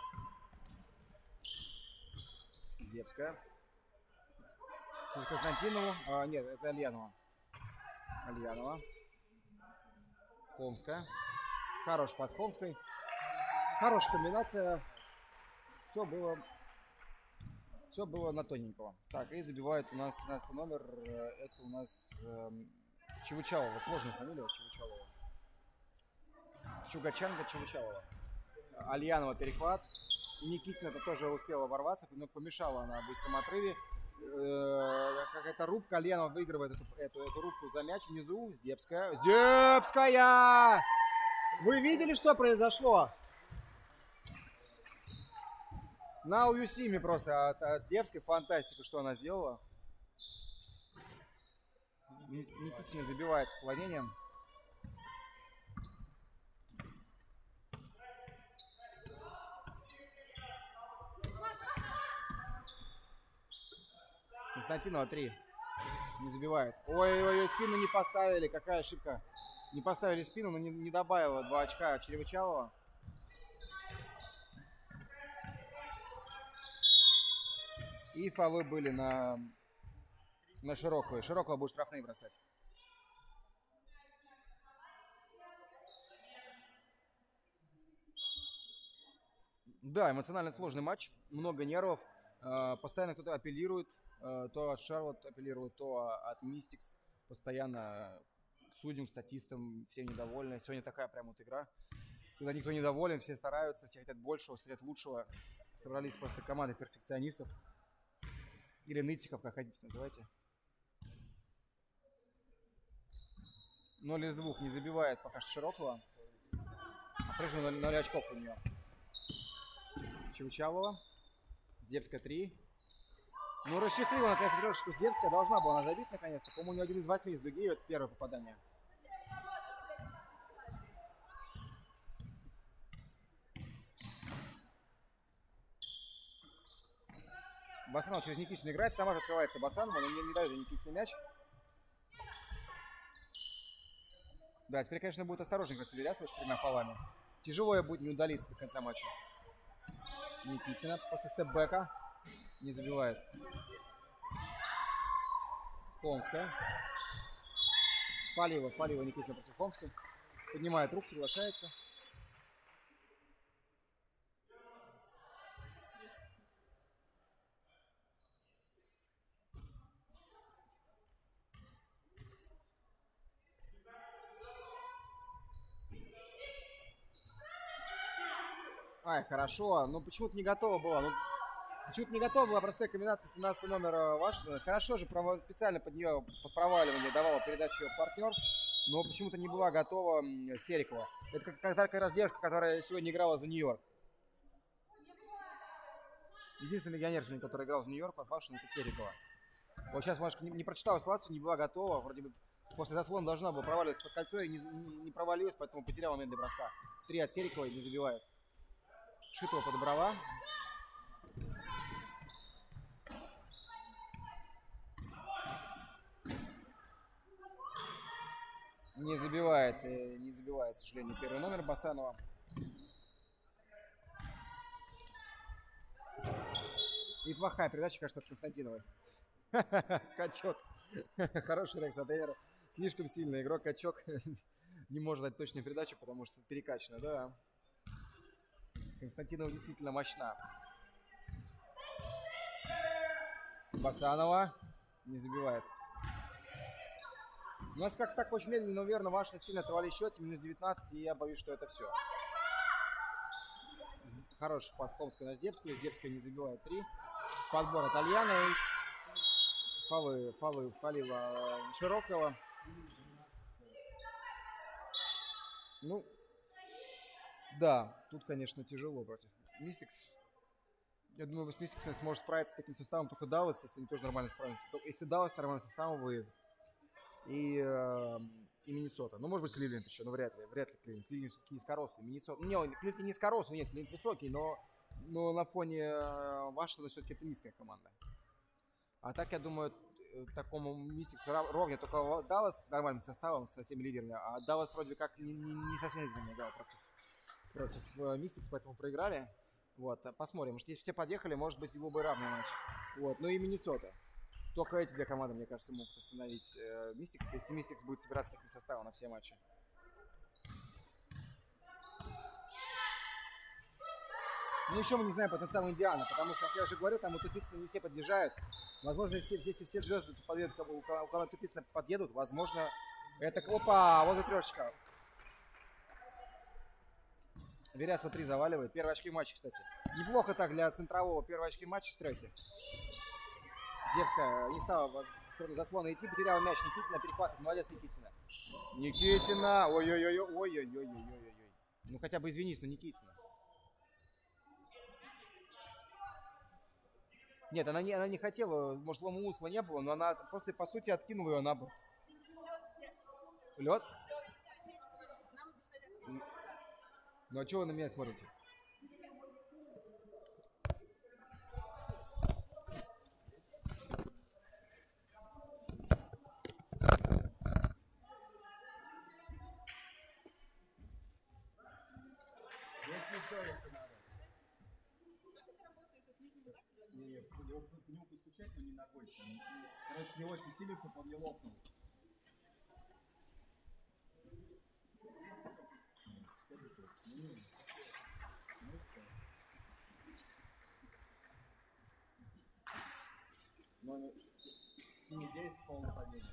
Здебская. Через Константинову. А, нет, это Альянова. Альянова. Холмская. Хороший пас Холмской. Хорошая комбинация. Все было... Все было на тоненького. Так, и забивает у нас тринадцатый номер. Это у нас э, Чевычалова. Сложная фамилия Чевычалова. Чугачанка Чевычалова. Альянова перехват. И Никитина это тоже успела ворваться. Но помешала она в быстром отрыве. Э, какая-то рубка. Альянова выигрывает эту, эту, эту рубку за мяч внизу. Здебская. Здебская! Вы видели, что произошло? На Уюсиме просто от, от Здебской фантастика, что она сделала. Никитина забивает отклонением. Константинова три. Не забивает. Ой-ой-ой, спину не поставили. Какая ошибка. Не поставили спину, но не, не добавила два очка Черевычалова. И фолы были на, на Широкую. Широкого будет штрафные бросать. Да, эмоционально сложный матч. Много нервов. Постоянно кто-то апеллирует. То от Шарлотт апеллирует, то от Мистикс. Постоянно к судьям, к статистам. Все недовольны. Сегодня такая прям вот игра. Когда никто недоволен, все стараются, все хотят большего, все хотят лучшего. Собрались просто команды перфекционистов. Или нытиков, как хотите, называйте. ноль из двух не забивает пока что Широкого. А прежде ноль очков у нее. Чевычалова. Здебская три. Ну, расчехлила наконец-то трешечку Здебская. Должна была она забить наконец-то. По-моему, у нее один из восьми из дуги. Это первое попадание. Басанова через Никитину играет. Сама же открывается Басанова, но не, не дает Никитину мяч. Да, теперь, конечно, будет осторожненько Тиберясович тремя фолами. Тяжело ей будет не удалиться до конца матча. Никитина после степбэка не забивает. Холмская. Фалиева, Фалиева, Никитина против Холмской. Поднимает руку, соглашается. Ай, хорошо. Ну, почему-то не готова была. Ну, почему-то не готова была простая комбинация семнадцатого номера Вашингтона. Хорошо же, специально под нее, под проваливание давала передачу партнер. Но почему-то не была готова Серикова. Это как, как, как раз девушка, которая сегодня играла за Нью-Йорк. Единственный легионер, который играл за Нью-Йорк под Вашингтоном, это Серикова. Вот сейчас, может, не, не прочитала ситуацию, не была готова. Вроде бы после заслона должна была проваливаться под кольцо и не, не, не провалилась, поэтому потеряла момент для броска. Три от Серикова и не забивает. Шитова подобрала. Не забивает, не забивает, к сожалению, первый номер Басанова. И плохая передача, кажется, от Константиновой. Качок. Хороший рекс-атейлер. Слишком сильный игрок. Качок не может дать точную передачу, потому что перекачано, да. Константинова действительно мощна. Басанова не забивает. У нас как так очень медленно, но верно, ваши сильно оторвали счет, минус девятнадцать, и я боюсь, что это все. Хороший пас Холмска на Здебскую, Здебская не забивает три. Подбор от Альяны. Фавы, фавы, фалила Широкого. Ну, да, тут, конечно, тяжело против Мистикс. Я думаю, с Мистиксами сможет справиться с таким составом только Даллас, если они тоже нормально справятся. Только если Даллас нормальным составом выйдет. И, э, и Миннесота. Ну, может быть, Кливленд еще, но вряд ли. Вряд ли Кливленд. Кливленд все-таки низкорослый. Миннесота. Не, Кливленд низкорослый, нет, Кливленд высокий, но, но на фоне э, Вашингтона все-таки это низкая команда. А так, я думаю, такому Мистикс ровня только Даллас с нормальным составом, со всеми лидерами. А Даллас вроде как не, не, не совсем сильно играл против, против э, Мистикс, поэтому проиграли. Вот, посмотрим. Может, если все подъехали, может быть, его бы равный матч. Вот, ну и Миннесота. Только эти две команды, мне кажется, могут остановить э, Мистикс, если Мистикс будет собираться таким составом на все матчи. Ну, еще мы не знаем потенциал Индианы, потому что, как я уже говорил, там у Тупицына не все подъезжают. Возможно, если все, все, все звезды подъедут, у кого Тупицына подъедут, возможно, это... Опа, вот и трешечка. Веряс вот три заваливает. Первые очки в матче, кстати. Неплохо так для центрового. Первые очки в матче с трехи. Здебская не стала в сторону заслона идти, потеряла мяч. Никитина перехватывает. Молодец, Никитина. Никитина. Ой-ой-ой. Ой-ой-ой-ой-ой-ой. Ну хотя бы извинись, но Никитина. Нет, она не, она не хотела. Может, ломоусла не было, но она просто, по сути, откинула ее на бок. Лед? Ну а чего вы на меня смотрите? Если еще, если надо. Не, не, по нему постучать, но не ногой. Короче, не очень сильно, чтобы он не лопнул. Номер семь девять в полном падении.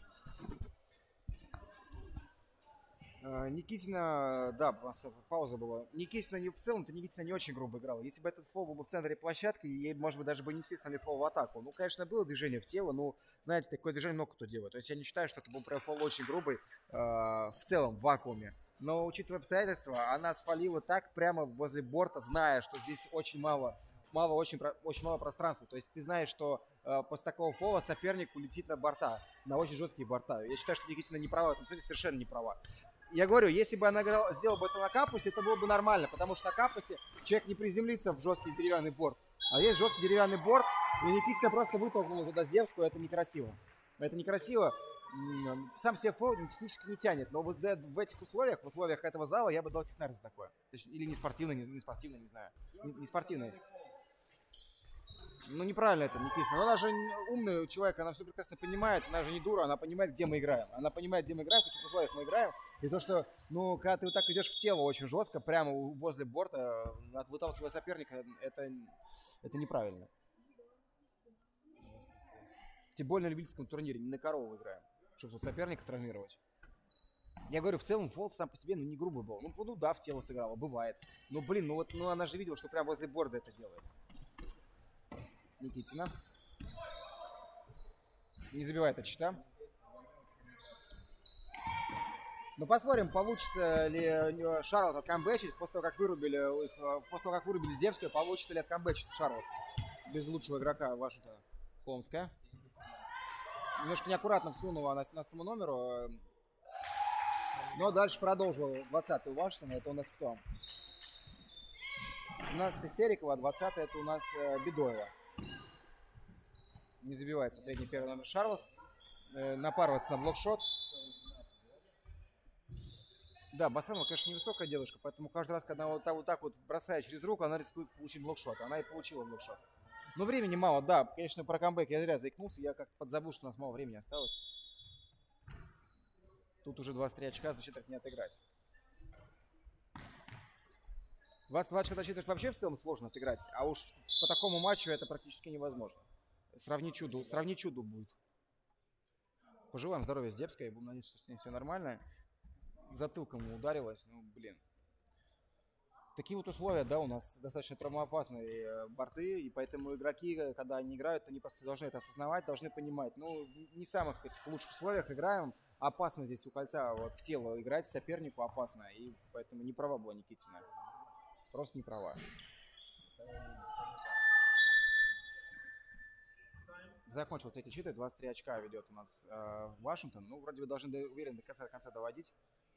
Никитина, да, пауза была. Никитина не, в целом-то Никитина не очень грубо играла. Если бы этот фол был бы в центре площадки, ей, может быть, даже бы не списали фол в атаку. Ну, конечно, было движение в тело, но, знаете, такое движение много кто делает. То есть я не считаю, что это был прям фол очень грубый э, в целом, в вакууме. Но, учитывая обстоятельства, она сфалила так прямо возле борта, зная, что здесь очень мало, мало очень, очень мало пространства. То есть ты знаешь, что э, после такого фола соперник улетит на борта, на очень жесткие борта. Я считаю, что Никитина не права, в этом смысле совершенно не права. Я говорю, если бы она играла, сделала бы это на капусе, это было бы нормально, потому что на капусе человек не приземлится в жесткий деревянный борт. А есть жесткий деревянный борт, и Никитина просто вытолкнула туда Здебскую, это некрасиво. Это некрасиво. Сам себе фол технически не тянет, но вот в этих условиях, в условиях этого зала, я бы дал технарь за такое. Или не спортивный, не, не спортивный, не знаю. Не, не спортивный. Ну, неправильно это, Никитина. Но она же умный человек, она все прекрасно понимает, она же не дура, она понимает, где мы играем. Она понимает, где мы играем, в каких условиях мы играем. И то, что, ну, когда ты вот так идешь в тело очень жестко, прямо возле борта, выталкивая соперника, это, это неправильно. Тем более на любительском турнире, не на корову играем, чтобы тут соперника травмировать. Я говорю, в целом фол сам по себе, ну, не грубый был. Ну, ну да, в тело сыграла, бывает. Ну, блин, ну вот, ну, она же видела, что прямо возле борда это делает. Никитина. Не забивает от счета. Ну, посмотрим, получится ли Шарлот откамбэчить после того, как вырубили, после того, как вырубили Здебскую, получится ли откамбэчить Шарлот без лучшего игрока Вашингтона. Холмская. Немножко неаккуратно всунула она семнадцатому номеру. Но дальше продолжила. двадцатый у Вашингтона. Это у нас кто? семнадцатый Серикова, двадцатый это у нас Бедоева. Не забивается средний первый номер Шарлот. Э, напарывается на блокшот. Да, Басанова, конечно, невысокая девушка, поэтому каждый раз, когда она вот так, вот так вот бросает через руку, она рискует получить блокшот. Она и получила блокшот. Но времени мало, да. Конечно, про камбэк я зря заикнулся. Я как-то подзабыл, что у нас мало времени осталось. Тут уже двадцать три очка, значит, так не отыграть. двадцать два очка защиты вообще в целом сложно отыграть. А уж по такому матчу это практически невозможно. Сравни чуду, сравни чуду будет. Пожелаем здоровья Здебской. Будем надеяться, что с ней все нормально. Затылком ударилась. Ну, блин. Такие вот условия, да, у нас достаточно травмоопасные борты, и поэтому игроки, когда они играют, они просто должны это осознавать, должны понимать. Ну, не в самых этих лучших условиях играем, опасно здесь у кольца вот, в тело играть сопернику опасно, и поэтому не права была Никитина. Просто не права. Закончилась эти читы, двадцать три очка ведет у нас э, Вашингтон. Ну, вроде бы должны до, уверен до конца, до конца доводить.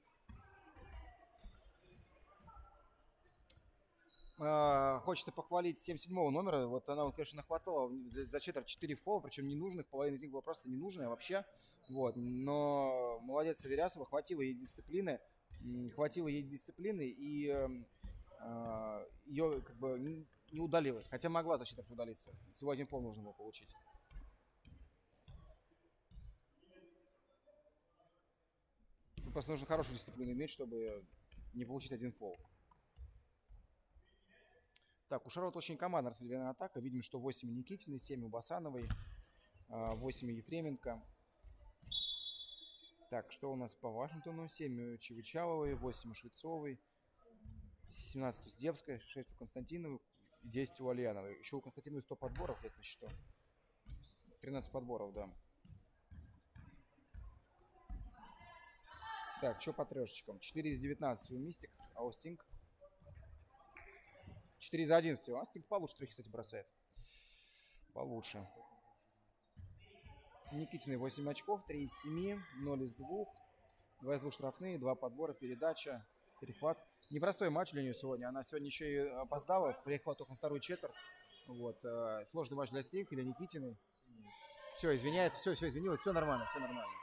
Э, хочется похвалить семьдесят седьмого номера. Вот она, вот, конечно, нахватала за, за четверть четыре фола, причем ненужных. Половина из них была просто ненужная вообще. Вот. Но молодец Саверясова, хватило ей дисциплины. Хватило ей дисциплины, и э, ее как бы не, не удалилась. Хотя могла за четверть удалиться. Всего один фол нужно было получить. Просто нужно хорошую дисциплину иметь, чтобы не получить один фол. Так, у Шарлотт очень командно распределена атака. Видим, что восемь у Никитиной, семь у Басановой, восемь у Ефременко. Так, что у нас по Вашингтону? семь у Чевычаловой, восемь у Швецовой, семнадцать у Здебской, шесть у Константиновой, десять у Альяновой. Еще у Константиновой сто подборов, лет на счету. тринадцать подборов, да. Так, что по трешечкам? четыре из девятнадцати у Мистикс, а у Стинг четыре из одиннадцати. А Стинг получше трехи, кстати, бросает. Получше. Никитиной восемь очков, три из семи, ноль из двух, два из двух штрафные, два подбора, передача, перехват. Непростой матч для нее сегодня. Она сегодня еще и опоздала, приехала только на вторую четверть. Вот. Сложный матч для Стинг, для Никитиной. Все, извиняется, все, все извинилась, все нормально, все нормально.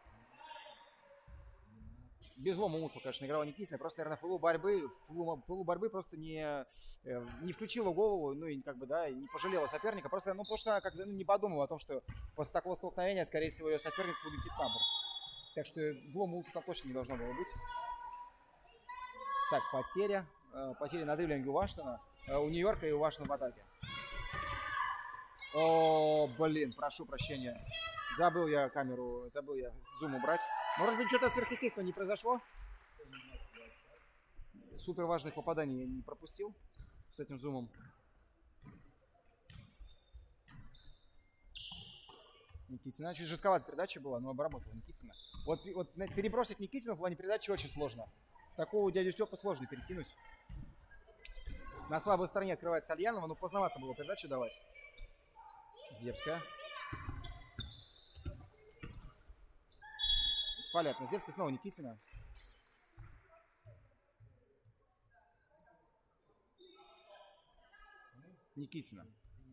Без лома Муцу, конечно, играла Никитина. Просто, наверное, в пылу борьбы, в пылу борьбы просто не, не включила голову, ну и как бы, да, не пожалела соперника. Просто, ну, потому что она как-то ну, не подумала о том, что после такого столкновения, скорее всего, ее соперница улетит на борт. Так что зло Муцу там точно не должно было быть. Так, потеря. Потеря на дриблинге у Вашингтона. У Нью-Йорка и у Вашингтона в атаке. О, блин, прошу прощения. Забыл я камеру, забыл я зум убрать. Но вроде бы что-то сверхъестественного не произошло. Супер важных попаданий я не пропустил с этим зумом. Никитина. Чуть жестковатая передача была, но обработала Никитина. Вот, вот перебросить Никитина в плане передачи очень сложно. Такого дядю Степу сложно перекинуть. На слабой стороне открывается Альянова, но поздновато было передачу давать. Здебская. Фалят на Здебской, снова Никитина. Никитина.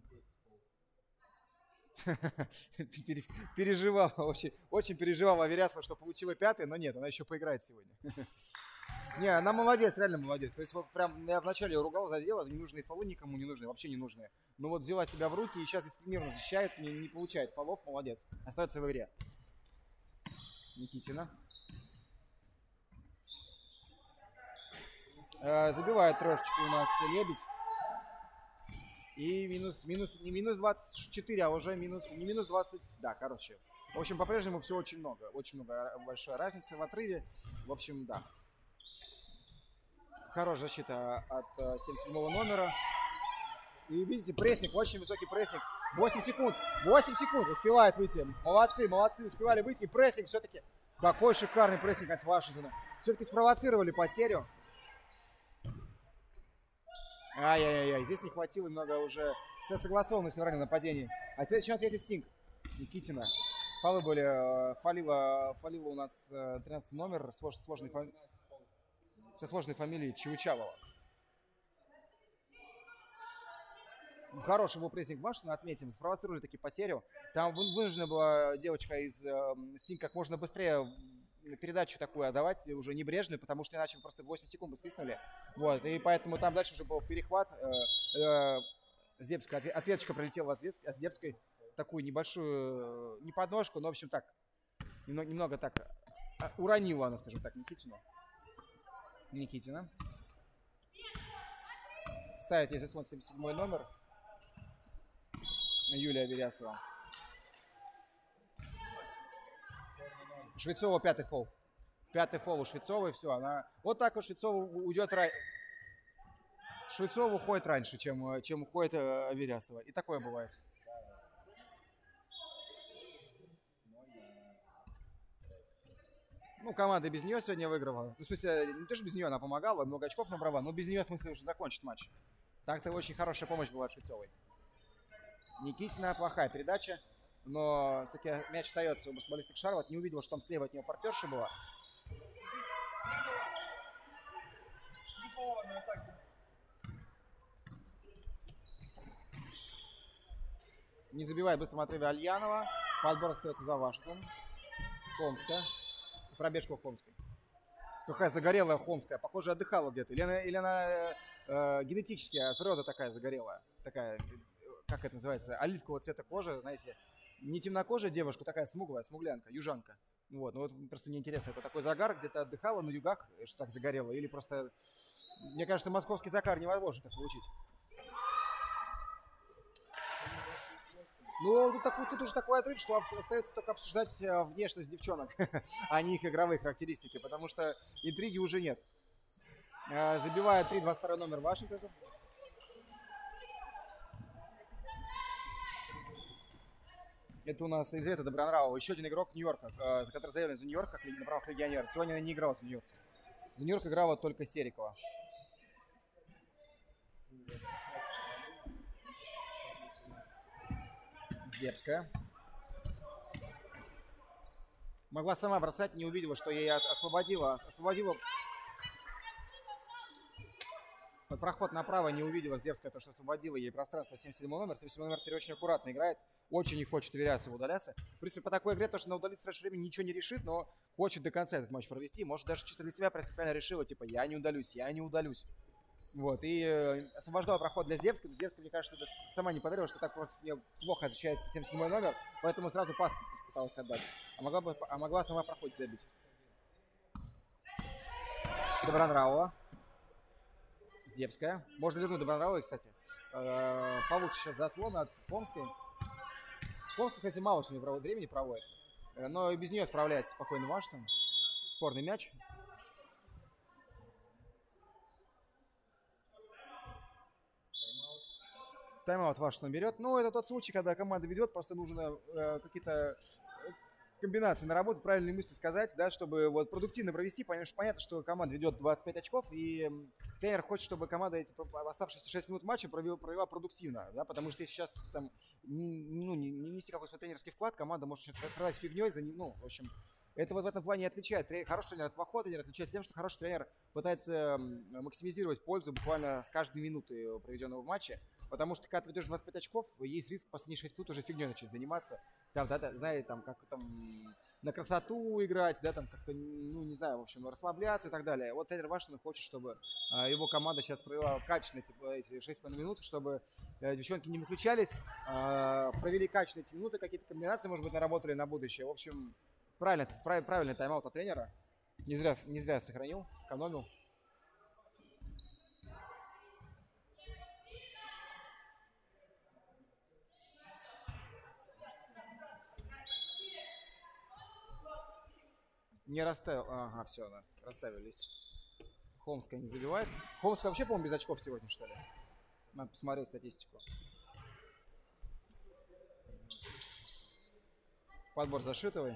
Переживал, очень, очень переживал Аверясова, что получила пятый, но нет, она еще поиграет сегодня. Не, она молодец, реально молодец. То есть вот прям я вначале ругал за дело, за ненужные фолы никому не нужны, вообще не нужные. Но вот взяла себя в руки и сейчас дисциплинированно защищается, не, не получает фолов, молодец. Остается в игре. Никитина. Э, забивает трошечку у нас Лебедь. И минус, минус, не минус двадцать четыре, а уже минус, не минус двадцать, да, короче. В общем, по-прежнему все очень много. Очень много, большая разница в отрыве. В общем, да. Хорошая защита от э, семьдесят седьмого номера. И видите, прессинг, очень высокий прессинг. восемь секунд, восемь секунд успевает выйти. Молодцы, молодцы, успевали выйти. И прессинг все-таки, какой шикарный прессинг от Вашингтона. Все-таки спровоцировали потерю. Ай-яй-яй, здесь не хватило немного уже согласованности в раннем нападении. А теперь еще ответит Стинг. Никитина. Фолы были, фалила, фалила у нас тринадцатый номер слож, сложной фами... со сложной фамилией Чевычалова. Хороший был прессинг Вашингтона, отметим. Спровоцировали таки потерю. Там вынуждена была девочка из э, Стинг как можно быстрее передачу такую отдавать, уже небрежную, потому что иначе просто восемь секунд бы свистнули. Вот, и поэтому там дальше уже был перехват. Э, э, Здебская, ответочка прилетела от Здебской. Такую небольшую, не подножку, но, в общем, так, немного, немного так, уронила она, скажем так, Никитину. Никитина. Ставит ей заслон семьдесят седьмой номер. Юлия Верясова. Швецова пятый фол. Пятый фол у Швецовой, все. Она... Вот так вот Швецова уйдет... Ра... Швецова уходит раньше, чем, чем уходит э, Верясова. И такое бывает. Ну, команда без нее сегодня выиграла. Ну, в смысле, не то, что без нее она помогала, много очков набрала, но без нее, в смысле, уже закончить матч. Так-то очень хорошая помощь была от Швецовой. Никитина плохая передача, но все-таки мяч остается у баскетболиста Шарлот. Не увидел, что там слева от нее партнерша была. Не забивает в быстром отрыве Альянова. Подбор остается за Вашингтон. Хомская. Пробежка Хомской. Какая загорелая Хомская. Похоже, отдыхала где-то. Или она, или она э, генетически от природы такая загорелая. Такая, как это называется, оливкового цвета кожи, знаете. Не темнокожая девушка, такая смуглая, смуглянка, южанка. Вот, ну вот просто мне интересно, это такой загар, где-то отдыхала на югах, что так загорело, или просто... Мне кажется, московский загар невозможно так получить. Ну, тут, такой, тут уже такой отрыв, что остается только обсуждать внешность девчонок, а не их игровые характеристики, потому что интриги уже нет. Забивает три, двадцать второй номер Вашингтона. Это у нас Елизавета Добронравова, еще один игрок Нью-Йорка, за который заявлен за Нью-Йорк, как на правах легионера. Сегодня она не играла за Нью-Йорк. За Нью-Йорк играла только Серикова. Здебская. Могла сама бросать, не увидела, что ей освободила. Освободила. Под проход направо не увидела Здебская, то, что освободила ей пространство. семьдесят седьмой номер. семьдесят седьмой номер теперь очень аккуратно играет. Очень не хочет Верясова удаляться. В принципе, по такой игре, то, что она удалится раньше времени, ничего не решит, но хочет до конца этот матч провести. Может, даже чисто для себя принципиально решила, типа, я не удалюсь, я не удалюсь. Вот, и э, освобождала проход для Здебской. Здебская, мне кажется, это сама не поверила, что так просто мне плохо защищается семьдесят седьмой номер, поэтому сразу пас пыталась отдать. А могла, бы, а могла сама проход забить. Добронравова. Здебская. Можно вернуть Добронравовой, кстати. Э, получше сейчас заслон от Хомской. Хомская, кстати, мало сегодня проводит, времени проводит. Но и без нее справляется спокойно Вашингтон. Спорный мяч. Тайм-аут Вашингтон берет. Ну, это тот случай, когда команда ведет, просто нужно э, какие-то комбинации наработать, правильные мысли сказать, да, чтобы вот продуктивно провести. Потому что понятно, что команда ведет двадцать пять очков, и тренер хочет, чтобы команда эти оставшиеся шесть минут матча провела, провела продуктивно, да, потому что если сейчас там не, ну, не, не нести какой-то свой тренерский вклад, команда может сейчас страдать фигней, за, ну, в общем, это вот в этом плане отличает. Хороший тренер от плохого тренера отличается тем, что хороший тренер пытается максимизировать пользу буквально с каждой минуты, проведенного в матче. Потому что, когда ты ведешь двадцать пять очков, есть риск последние шесть минут уже фигней начать заниматься. Там, да, да, знаете, там, как там на красоту играть, да, там как-то, ну, не знаю, в общем, расслабляться и так далее. Вот тренер Вашингтон хочет, чтобы а, его команда сейчас провела качественно типа, эти шесть с половиной минут, чтобы а, девчонки не выключались, а, провели качественно эти минуты, какие-то комбинации, может быть, наработали на будущее. В общем, правильно, прав, правильный тайм-аут от тренера. Не зря, не зря сохранил, сэкономил. Не расставил. Ага, все, да. Расставились. Хомская не забивает. Хомская вообще, по-моему, без очков сегодня, что ли? Надо посмотреть статистику. Подбор Зашитовой.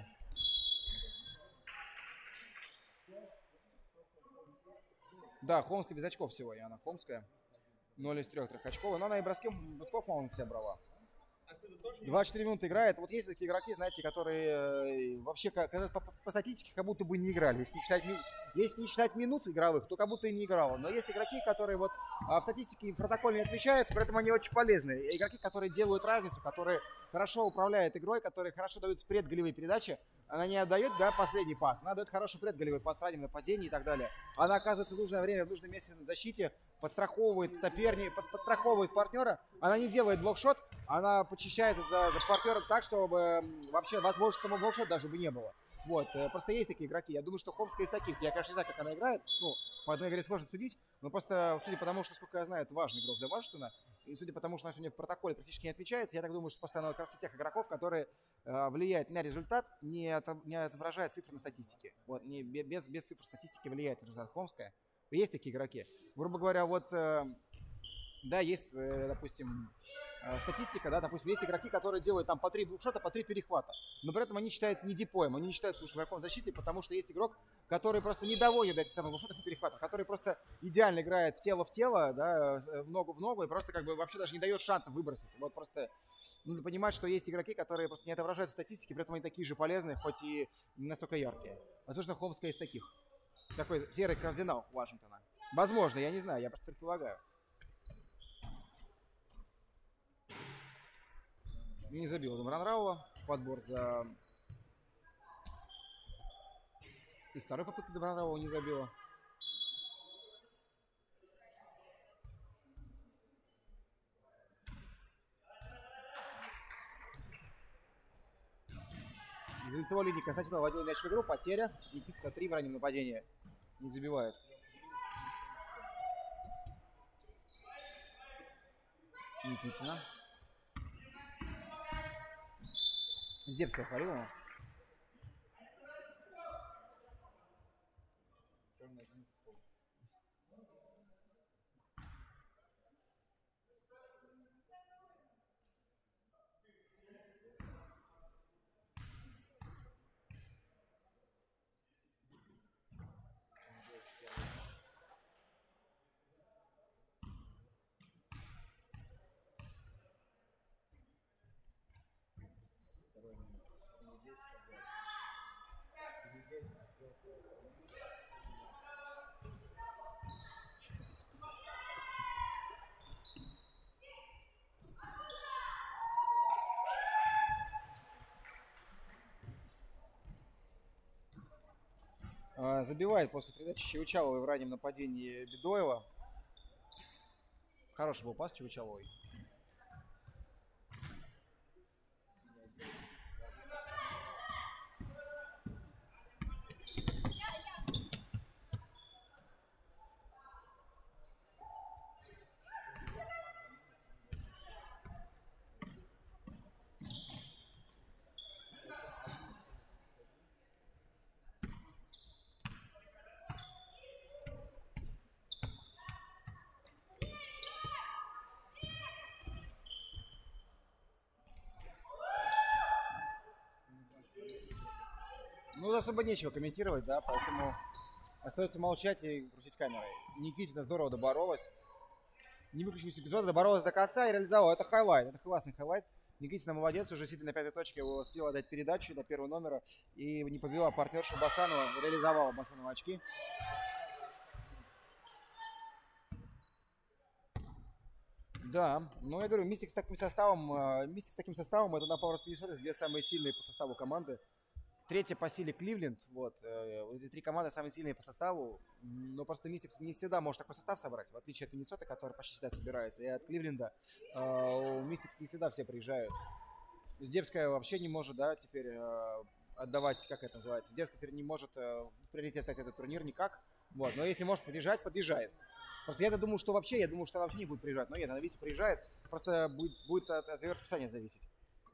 Да, Хомская без очков сегодня. Она Хомская. ноль из трёх трехочковая. Но она и бросков, бросков мало на себя брала. двадцать четыре минуты играет. Вот есть такие игроки, знаете, которые вообще когда по, по статистике как будто бы не играли. Если не считать, если не считать минут игровых, то как будто и не играло. Но есть игроки, которые вот в статистике в протоколе не отмечаются, поэтому они очень полезны. Игроки, которые делают разницу, которые хорошо управляют игрой, которые хорошо дают предголевые передачи. Она не отдает, да, последний пас. Она дает хороший предголевой пас в раннем нападении и так далее. Она оказывается в нужное время, в нужном месте на защите, подстраховывает соперника, под, подстраховывает партнера. Она не делает блокшот, она почищается за, за партнером так, чтобы вообще возможности самого блокшота даже бы не было. Вот, просто есть такие игроки. Я думаю, что Хомская из таких. Я, конечно, не знаю, как она играет. Ну, по одной игре сложно судить, но просто, судя по тому, что, сколько я знаю, это важный игрок для Вашингтона, и судя по тому, что у него в протоколе практически не отмечается, я так думаю, что просто оно как раз из тех игроков, которые э, влияют на результат, не, от, не отображают цифры на статистике. Вот, не, без, без цифр статистики влияет на результат Хомская. Есть такие игроки. Грубо говоря, вот, э, да, есть, э, допустим, э, статистика, да, допустим, есть игроки, которые делают там по три блокшота, по три перехвата, но при этом они считаются не дипоем, они не считаются лучшим игроком в защите, потому что есть игрок, который просто не доводит до этих самых блокшотов и перехватов, который просто идеально играет в тело в тело, да, в ногу в ногу и просто как бы вообще даже не дает шансов выбросить. Вот просто надо понимать, что есть игроки, которые просто не отображают статистики, при этом они такие же полезные, хоть и не настолько яркие. Возможно, Хомская из таких. Такой серый кардинал Вашингтона. Возможно, я не знаю, я просто предполагаю. Не забил Добронравова. Подбор за... И второй попытки Добронравова не забила. Из лицевой линии Константинов вводил мяч в игру. Потеря. Никитина три в раннем нападении. Не забивает. Никитина. Здебская Фарилова. Забивает после передачи Чевычаловой в раннем нападении Бедоева. Хороший был пас Чевычаловой. Ну, особо нечего комментировать, да, поэтому остается молчать и крутить камерой. Никитина здорово доборолась. Не выключилась эпизода, доборолась до конца и реализовала. Это хайлайт, это классный хайлайт. Никитина молодец, уже сидя на пятой точке, успела дать передачу до первого номера и не подвела партнершу Басанова, реализовала Басанова очки. Да, ну я говорю, Мистик с таким составом, Мистик с таким составом, это на Power Speed две самые сильные по составу команды. Третья по силе Кливленд, вот, эти три команды самые сильные по составу, но просто Мистикс не всегда может такой состав собрать, в отличие от Миннесоты, который почти всегда собирается, и от Кливленда у Мистикс не всегда все приезжают. Здебская вообще не может, да, теперь отдавать, как это называется, Здебская теперь не может в приоритет ставить этот турнир никак, вот, но если может подъезжать, подъезжает. Просто я-то думаю, что вообще, я думаю, что она вообще не будет приезжать, но нет, она, видите, приезжает, просто будет, будет от, от ее расписания зависеть.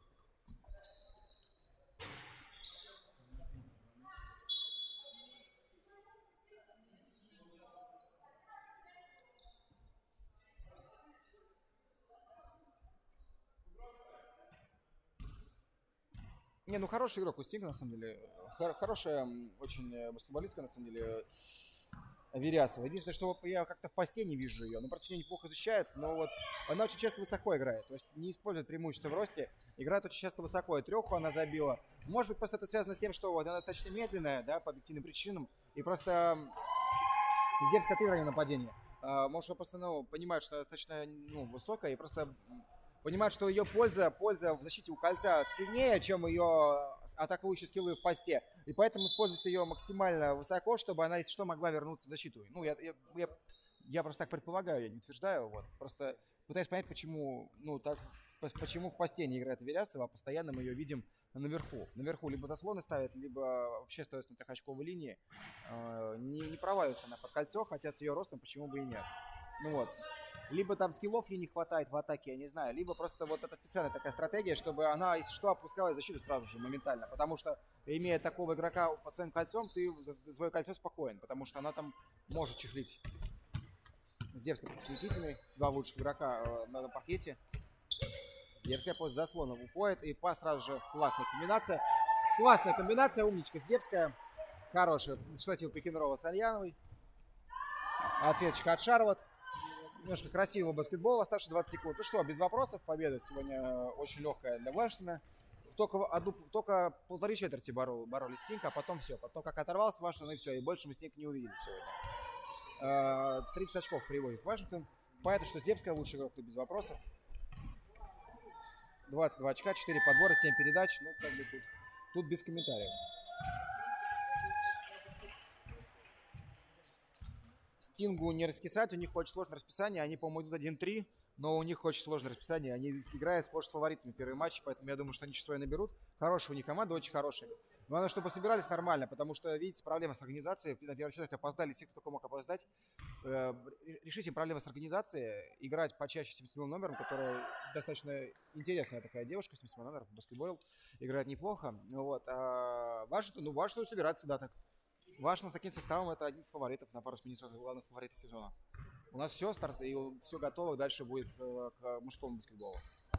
Не, ну хороший игрок у Стинга, на самом деле. Хор- хорошая очень баскетболистка, на самом деле, Верясова. Единственное, что я как-то в посте не вижу ее. Она просто неплохо защищается, но вот она очень часто высоко играет. То есть не использует преимущество в росте. Играет очень часто высоко. И треху она забила. Может быть, просто это связано с тем, что вот она достаточно медленная, да, по объективным причинам. И просто Здебская отыгрывание нападение. Может, она просто, ну, понимает, что она достаточно, ну, высокая и просто понимает, что ее польза, польза в защите у кольца ценнее, чем ее атакующие скиллы в посте. И поэтому использует ее максимально высоко, чтобы она, если что, могла вернуться в защиту. Ну, я, я, я, я просто так предполагаю, я не утверждаю. Вот. Просто пытаюсь понять, почему, ну, так, почему в посте не играет Верясова, а постоянно мы ее видим наверху. Наверху либо заслоны ставят, либо вообще стоят на трехочковой линии. Э, не, не проваливаются она под кольцо, хотя с ее ростом почему бы и нет. Ну вот. Либо там скиллов ей не хватает в атаке, я не знаю. Либо просто вот это специальная такая стратегия, чтобы она, если что, опускала защиту сразу же, моментально. Потому что, имея такого игрока под своим кольцом, ты за, за свое кольцо спокоен. Потому что она там может чехлить. Зевская против Никитиной. Два лучших игрока э, на, на паркете. Зевская после заслона уходит. И пас сразу же. Классная комбинация. Классная комбинация. Умничка Зевская. Хорошая. Штатив пик-н-ролла с Альяновой. Ответочка от Шарлот. Немножко красивого баскетбола. Оставшиеся двадцать секунд. Ну что, без вопросов. Победа сегодня очень легкая для Вашингтона. Только, одну, только полторы четверти боро, боролись с Тинк, а потом все. Потом как оторвался Вашингтон, и все. И больше мы с Тинк не увидели сегодня. тридцать очков приводит Вашингтон. Понятно, что Зевская лучший игрок, тут без вопросов. двадцать два очка, четыре подбора, семь передач. Ну, как бы тут, тут без комментариев. Стингу не раскисать, у них очень сложное расписание. Они, по-моему, идут один-три, но у них очень сложное расписание. Они играют сплошь с фаворитами первый матч, поэтому я думаю, что они число наберут. Хорошая у них команда, очень хорошая. Главное, чтобы собирались нормально, потому что, видите, проблема с организацией. На первый счет опоздали все, кто только мог опоздать. Решите проблемы с организацией. Играть почаще семьдесят седьмым номером, которая достаточно интересная такая девушка, семьдесят седьмой номер, баскетбол. Играет неплохо. Вот. А Вашингтон, ну, Вашингтон собирать всегда так. Вашингтон с таким составом это один из фаворитов на пару с Миннесотой, главных фаворитов сезона. У нас все, старт, и все готово, дальше будет к мужскому баскетболу.